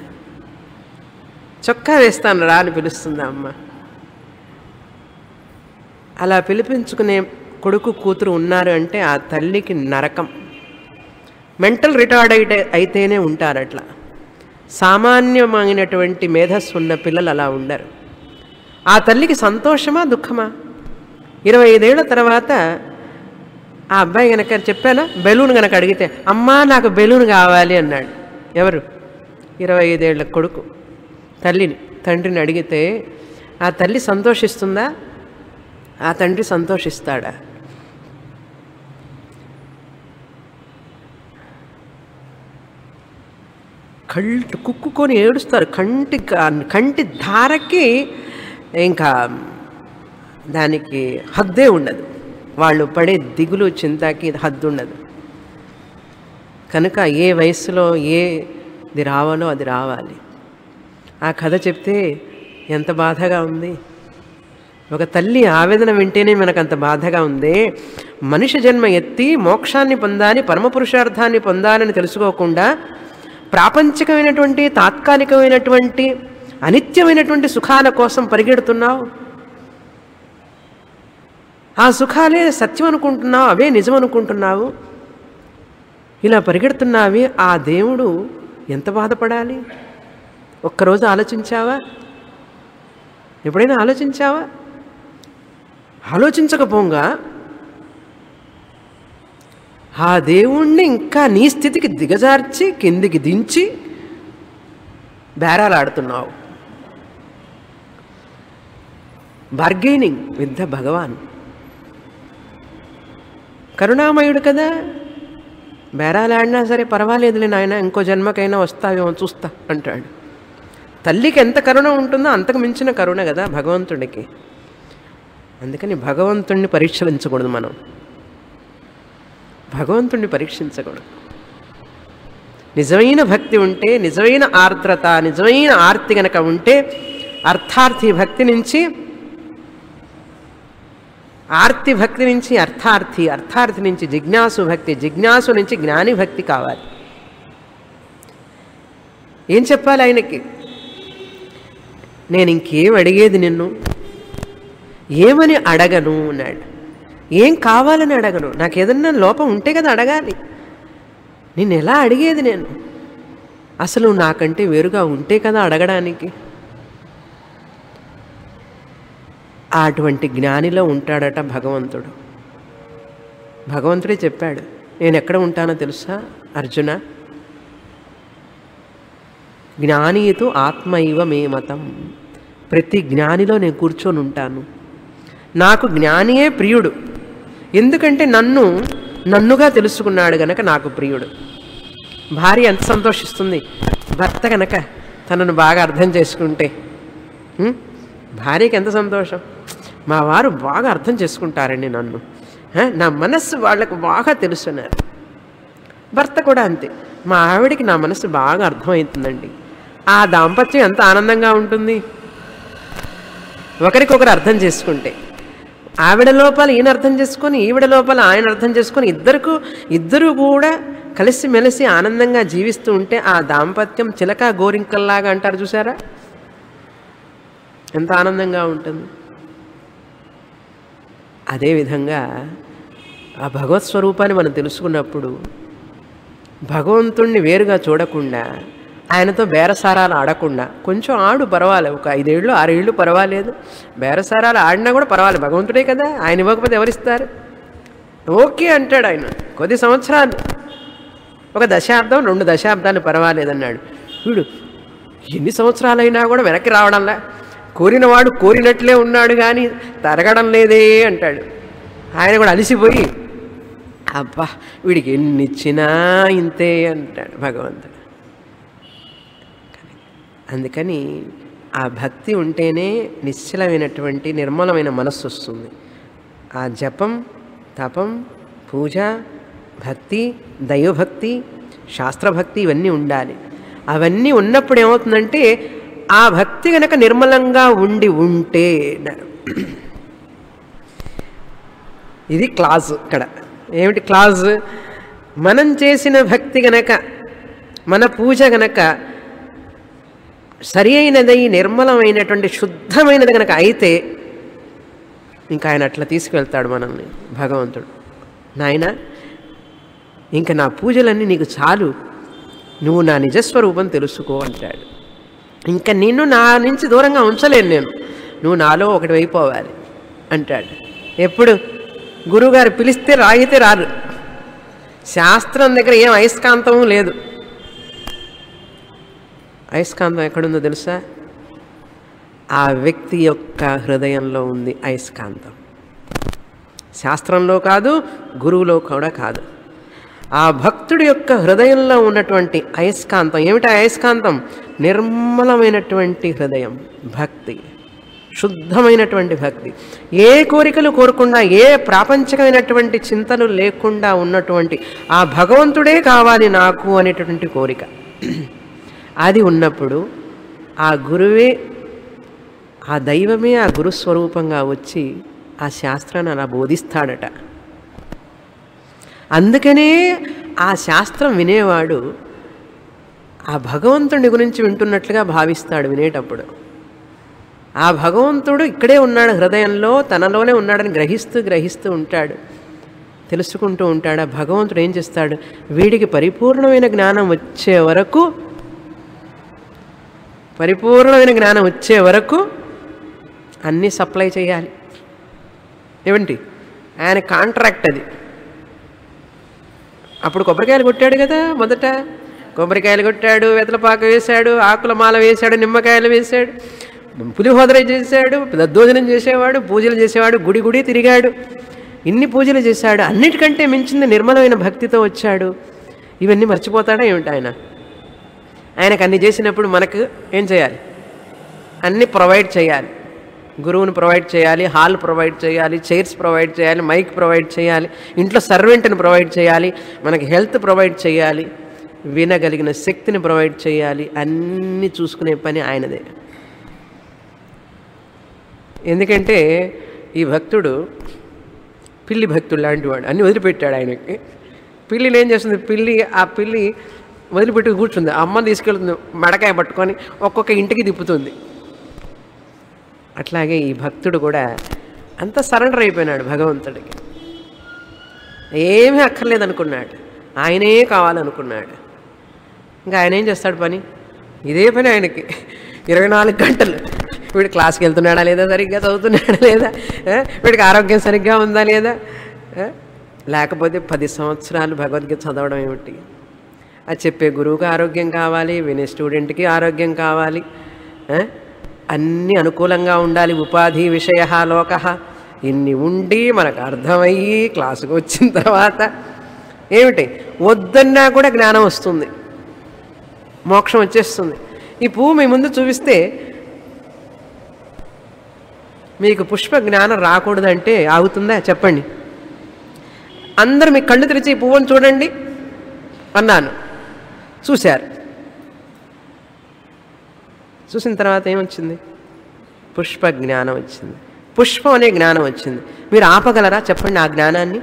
చొక్కా వేస్తాను రా అని పిలుస్తుందా అమ్మ? అలా పిలిపించుకునే కొడుకు కూతురు ఉన్నారు అంటే ఆ తల్లికి నరకం. మెంటల్ రిటార్డ్ అయితేనే ఉంటారు అట్లా. సామాన్యమైనటువంటి మేధస్సు ఉన్న పిల్లలు అలా ఉండరు. ఆ తల్లికి సంతోషమా దుఃఖమా? 25 ఏళ్ల తర్వాత ఆ అబ్బాయి కనుక చెప్పానా బెలూన్ కనుక అడిగితే అమ్మా నాకు బెలూన్ కావాలి అన్నాడు. ఎవరు? 25 ఏళ్ల కొడుకు తండ్రిని అడిగితే ఆ తల్లి సంతోషిస్తుందా? ఆ తండ్రి సంతోషిస్తాడా? కళ్ళు కుక్కుకొని ఏడుస్తారు. కంటి ధారకి ఇంకా దానికి హద్దే ఉండదు. వాళ్ళు పడే దిగులు చింతకి హద్దు ఉండదు. కనుక ఏ వయస్సులో ఏది రావాలో అది రావాలి. ఆ కథ చెప్తే ఎంత బాధగా ఉంది. ఒక తల్లి ఆవేదన వింటేనే మనకు అంత బాధగా ఉంది. మనిషి జన్మ ఎత్తి మోక్షాన్ని పొందాలి, పరమపురుషార్థాన్ని పొందాలని తెలుసుకోకుండా ప్రాపంచికమైనటువంటి తాత్కాలికమైనటువంటి అనిత్యమైనటువంటి సుఖాల కోసం పరిగెడుతున్నావు. ఆ సుఖాలే సత్యం అనుకుంటున్నావు, అవే నిజం అనుకుంటున్నావు. ఇలా పరిగెడుతున్నావి. ఆ దేవుడు ఎంత బాధపడాలి? ఒక్కరోజు ఆలోచించావా? ఎప్పుడైనా ఆలోచించావా? ఆలోచించకపోగా ఆ దేవుణ్ణి ఇంకా నీ స్థితికి దిగజార్చి కిందికి దించి బేరాలాడుతున్నావు. Bargaining with the Bhagavan. కరుణామయుడు కదా, బేరాలాడినా సరే పర్వాలేదులే నాయన, ఇంకో జన్మకైనా వస్తావేమో చూస్తా అంటాడు. తల్లికి ఎంత కరుణ ఉంటుందో అంతకు మించిన కరుణ కదా భగవంతుడికి. అందుకని భగవంతుణ్ణి పరీక్షించకూడదు. మనం భగవంతుణ్ణి పరీక్షించకూడదు. నిజమైన భక్తి ఉంటే, నిజమైన ఆర్ద్రత, నిజమైన ఆర్తి గనక ఉంటే అర్థార్థి భక్తి నుంచి ఆర్తి భక్తి నుంచి అర్థార్థి, అర్థార్థి నుంచి జిజ్ఞాసు భక్తి, జిజ్ఞాసు నుంచి జ్ఞాని భక్తి కావాలి. ఏం చెప్పాలి ఆయనకి? నేను ఇంకేం అడిగేది నిన్ను, ఏమని అడగను అన్నాడు. ఏం కావాలని అడగను, నాకు ఏదన్నా లోపం ఉంటే కదా అడగాలి. నిన్ను ఎలా అడిగేది నేను? అసలు నాకంటే వేరుగా ఉంటే కదా అడగడానికి. అటువంటి జ్ఞానిలో ఉంటాడట భగవంతుడు. భగవంతుడే చెప్పాడు, నేను ఎక్కడ ఉంటానో తెలుసా అర్జున? జ్ఞానీతు ఆత్మైవ మే మతం. ప్రతి జ్ఞానిలో నేను కూర్చొని ఉంటాను. నాకు జ్ఞానియే ప్రియుడు. ఎందుకంటే నన్నుగా తెలుసుకున్నాడు గనక నాకు ప్రియుడు. భార్య ఎంత సంతోషిస్తుంది భర్త గనక తనను బాగా అర్థం చేసుకుంటే. భార్యకి ఎంత సంతోషం, మా వారు బాగా అర్థం చేసుకుంటారండి నన్ను, నా మనస్సు వాళ్ళకు బాగా తెలుసున్నారు. భర్త కూడా అంతే, మా ఆవిడికి నా మనస్సు బాగా అర్థమవుతుందండి. ఆ దాంపత్యం ఎంత ఆనందంగా ఉంటుంది ఒకరికొకరు అర్థం చేసుకుంటే. ఆవిడ లోపల ఈయన అర్థం చేసుకొని, ఈవిడ లోపల ఆయన అర్థం చేసుకొని, ఇద్దరు కూడా కలిసిమెలిసి ఆనందంగా జీవిస్తూ ఉంటే ఆ దాంపత్యం చిలక గోరింకల్లాగా అంటారు చూసారా, ఎంత ఆనందంగా ఉంటుంది. అదేవిధంగా ఆ భగవత్ స్వరూపాన్ని మనం తెలుసుకున్నప్పుడు భగవంతుణ్ణి వేరుగా చూడకుండా, ఆయనతో బేరసారాలు ఆడకుండా, కొంచెం ఆడు పర్వాలేదు, ఒక 5 ఏళ్ళు 6 ఏళ్ళు పర్వాలేదు, బేరసారాలు ఆడినా కూడా పర్వాలేదు, భగవంతుడే కదా, ఆయన ఇవ్వకపోతే ఎవరిస్తారు? ఓకే అంటాడు ఆయన. కొద్ది సంవత్సరాలు, ఒక దశాబ్దం 2 దశాబ్దాలు పర్వాలేదన్నాడు. వీడు ఎన్ని సంవత్సరాలైనా కూడా వెనక్కి రావడంలా, కోరినవాడు కోరినట్లే ఉన్నాడు కానీ తరగడం లేదే అంటాడు. ఆయన కూడా అలిసిపోయి అబ్బా వీడికి ఎన్ని ఇచ్చినా ఇంతే అంటాడు భగవంతుడు. అందుకని ఆ భక్తి ఉంటేనే నిశ్చలమైనటువంటి నిర్మలమైన మనస్సు వస్తుంది. ఆ జపం, తపం, పూజ, భక్తి, దైవభక్తి, శాస్త్రభక్తి ఇవన్నీ ఉండాలి. అవన్నీ ఉన్నప్పుడు ఏమవుతుందంటే ఆ భక్తి గనక నిర్మలంగా ఉంటే, ఇది క్లాజ్. ఇక్కడ ఏమిటి క్లాజ్? మనం చేసిన భక్తి గనక, మన పూజ గనక సరి అయినది, నిర్మలమైనటువంటి శుద్ధమైనది గనక అయితే ఇంకా ఆయన అట్లా తీసుకువెళ్తాడు మనల్ని భగవంతుడు. నాయన, ఇంకా నా పూజలన్నీ నీకు చాలు, నువ్వు నా నిజస్వరూపం తెలుసుకో అంటాడు. ఇంకా నిన్ను నా నుంచి దూరంగా ఉంచలేను నేను, నువ్వు నాలో ఒకటి అయిపోవాలి అంటాడు. ఎప్పుడు? గురువుగారు పిలిస్తే రాగితే రారు. శాస్త్రం దగ్గర ఏం అయస్కాంతం లేదు. అయస్కాంతం ఎక్కడుందో తెలుసా? ఆ వ్యక్తి యొక్క హృదయంలో ఉంది అయస్కాంతం. శాస్త్రంలో కాదు, గురువులో కూడా కాదు. ఆ భక్తుడి యొక్క హృదయంలో ఉన్నటువంటి అయస్కాంతం ఏమిటి? అయస్కాంతం నిర్మలమైనటువంటి హృదయం, భక్తి, శుద్ధమైనటువంటి భక్తి. ఏ కోరికలు కోరకుండా, ఏ ప్రాపంచికమైనటువంటి చింతలు లేకుండా ఉన్నటువంటి ఆ భగవంతుడే కావాలి నాకు అనేటటువంటి కోరిక. అది ఉన్నప్పుడు ఆ గురువే, ఆ దైవమే ఆ గురుస్వరూపంగా వచ్చి ఆ శాస్త్రాన్ని అలా బోధిస్తాడట. అందుకనే ఆ శాస్త్రం వినేవాడు ఆ భగవంతుడి గురించి వింటున్నట్లుగా భావిస్తాడు వినేటప్పుడు. ఆ భగవంతుడు ఇక్కడే ఉన్నాడు, హృదయంలో తనలోనే ఉన్నాడని గ్రహిస్తూ ఉంటాడు, తెలుసుకుంటూ ఉంటాడు. ఆ భగవంతుడు ఏం చేస్తాడు? వీడికి పరిపూర్ణమైన జ్ఞానం వచ్చే వరకు అన్నీ సప్లై చేయాలి. ఏమిటి? ఆయన కాంట్రాక్ట్ అది. అప్పుడు కొబ్బరికాయలు కొట్టాడు కదా, మొదట కొబ్బరికాయలు కొట్టాడు, వెతలపాక వేశాడు, ఆకుల మాల వేశాడు, నిమ్మకాయలు వేశాడు, పులిహోదర చేశాడు, దద్దోజనం చేసేవాడు, పూజలు చేసేవాడు, గుడి తిరిగాడు, ఇన్ని పూజలు చేశాడు. అన్నిటికంటే మించింది నిర్మలమైన భక్తితో వచ్చాడు. ఇవన్నీ మర్చిపోతాడా ఏమిటి ఆయన? ఆయనకు అన్ని చేసినప్పుడు మనకు ఏం చేయాలి? అన్నీ ప్రొవైడ్ చేయాలి. గురువుని ప్రొవైడ్ చేయాలి, హాల్ ప్రొవైడ్ చేయాలి, చైర్స్ ప్రొవైడ్ చేయాలి, మైక్ ప్రొవైడ్ చేయాలి, ఇంట్లో సర్వెంట్ని ప్రొవైడ్ చేయాలి, మనకి హెల్త్ ప్రొవైడ్ చేయాలి, వినగలిగిన శక్తిని ప్రొవైడ్ చేయాలి. అన్నీ చూసుకునే పని ఆయనదే. ఎందుకంటే ఈ భక్తుడు పిల్లి భక్తుడు లాంటి వాడు. అన్నీ వదిలిపెట్టాడు ఆయనకి. పిల్లిని ఏం చేస్తుంది? ఆ పిల్లి వదిలిపెట్టి కూర్చుంది, అమ్మని తీసుకెళ్తుంది, మడకాయ పట్టుకొని ఒక్కొక్క ఇంటికి తిప్పుతుంది. అట్లాగే ఈ భక్తుడు కూడా అంత సరెండర్ అయిపోయినాడు భగవంతుడికి. ఏమీ అక్కర్లేదనుకున్నాడు, ఆయనే కావాలనుకున్నాడు. ఇంకా ఆయన ఏం చేస్తాడు పని? ఇదే పని ఆయనకి 24 గంటలు. వీడు క్లాస్కి వెళ్తున్నాడా లేదా, సరిగ్గా చదువుతున్నాడా లేదా, వీడికి ఆరోగ్యం సరిగ్గా ఉందా లేదా, లేకపోతే 10 సంవత్సరాలు భగవద్గీత చదవడం ఏమిటి? అది చెప్పే గురువుకి ఆరోగ్యం కావాలి, వినే స్టూడెంట్కి ఆరోగ్యం కావాలి, అన్నీ అనుకూలంగా ఉండాలి. ఉపాధి విషయ లోక ఇన్ని ఉండి మనకు అర్థమయ్యి క్లాసుకు వచ్చిన తర్వాత ఏమిటి? వద్దన్నా కూడా జ్ఞానం వస్తుంది, మోక్షం వచ్చేస్తుంది. ఈ పువ్వు మీ ముందు చూపిస్తే మీకు పుష్ప జ్ఞానం రాకూడదంటే ఆగుతుందా? చెప్పండి. అందరూ మీ కళ్ళు తెరిచి ఈ పువ్వును చూడండి అన్నాను, చూశారు. చూసిన తర్వాత ఏమొచ్చింది? పుష్ప జ్ఞానం వచ్చింది, పుష్పం అనే జ్ఞానం వచ్చింది. మీరు ఆపగలరా? చెప్పండి ఆ జ్ఞానాన్ని.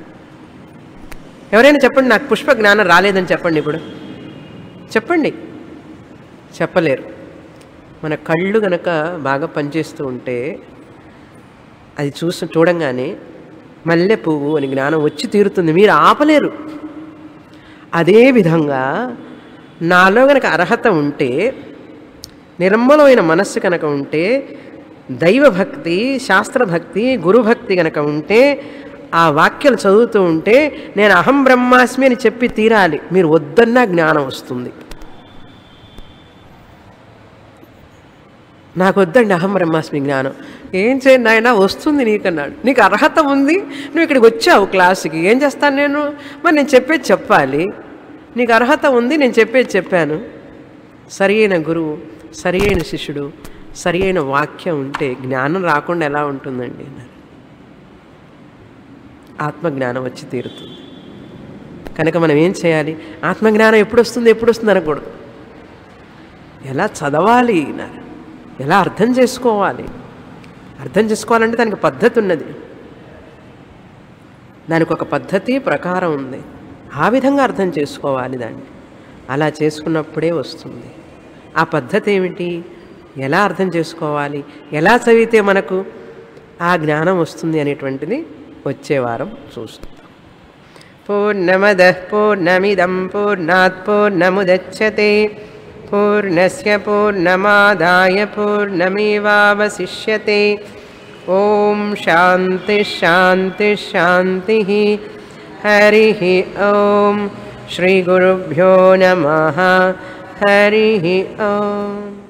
ఎవరైనా చెప్పండి, నాకు పుష్ప జ్ఞానం రాలేదని చెప్పండి. ఇప్పుడు చెప్పండి. చెప్పలేరు. మన కళ్ళు గనక బాగా పనిచేస్తూ ఉంటే అది చూడంగానే మల్లె పువ్వు అని జ్ఞానం వచ్చి తీరుతుంది, మీరు ఆపలేరు. అదేవిధంగా నాలో గనక అర్హత ఉంటే, నిర్మలమైన మనస్సు కనుక ఉంటే, దైవభక్తి, శాస్త్రభక్తి, గురుభక్తి కనుక ఉంటే, ఆ వాక్యాలు చదువుతూ ఉంటే నేను అహం బ్రహ్మాస్మి అని చెప్పి తీరాలి. మీరు వద్దన్నా జ్ఞానం వస్తుంది. నాకు వద్దండి అహం బ్రహ్మాస్మి జ్ఞానం. ఏం చేయండి ఆయన, వస్తుంది నీకన్నాడు. నీకు అర్హత ఉంది, నువ్వు ఇక్కడికి వచ్చావు క్లాసుకి, ఏం చేస్తాను నేను? మరి నేను చెప్పేది చెప్పాలి. నీకు అర్హత ఉంది, నేను చెప్పేది చెప్పాను. సరి అయిన గురువు, సరి అయిన శిష్యుడు, సరి అయిన వాక్యం ఉంటే జ్ఞానం రాకుండా ఎలా ఉంటుందండి? ఆత్మజ్ఞానం వచ్చి తీరుతుంది. కనుక మనం ఏం చేయాలి? ఆత్మజ్ఞానం ఎప్పుడు వస్తుంది అనకూడదు. ఎలా చదవాలి, ఎలా అర్థం చేసుకోవాలి? అర్థం చేసుకోవాలంటే దానికి పద్ధతి ఉన్నది, దానికి ఒక పద్ధతి ప్రకారం ఉంది. ఆ విధంగా అర్థం చేసుకోవాలి దాన్ని. అలా చేసుకున్నప్పుడే వస్తుంది. ఆ పద్ధతి ఏమిటి? ఎలా అర్థం చేసుకోవాలి? ఎలా చదివితే మనకు ఆ జ్ఞానం వస్తుంది అనేటువంటిది వచ్చే వారం చూస్తాం. పూర్ణమదః పూర్ణమిదం పూర్ణాత్ పూర్ణముదచ్యతే పూర్ణస్య పూర్ణమాదాయ పూర్ణమేవావశిష్యతే. ఓం శాంతి శాంతి శాంతి. హరి ఓం. శ్రీ గురుభ్యో నమః. హరి ఓం.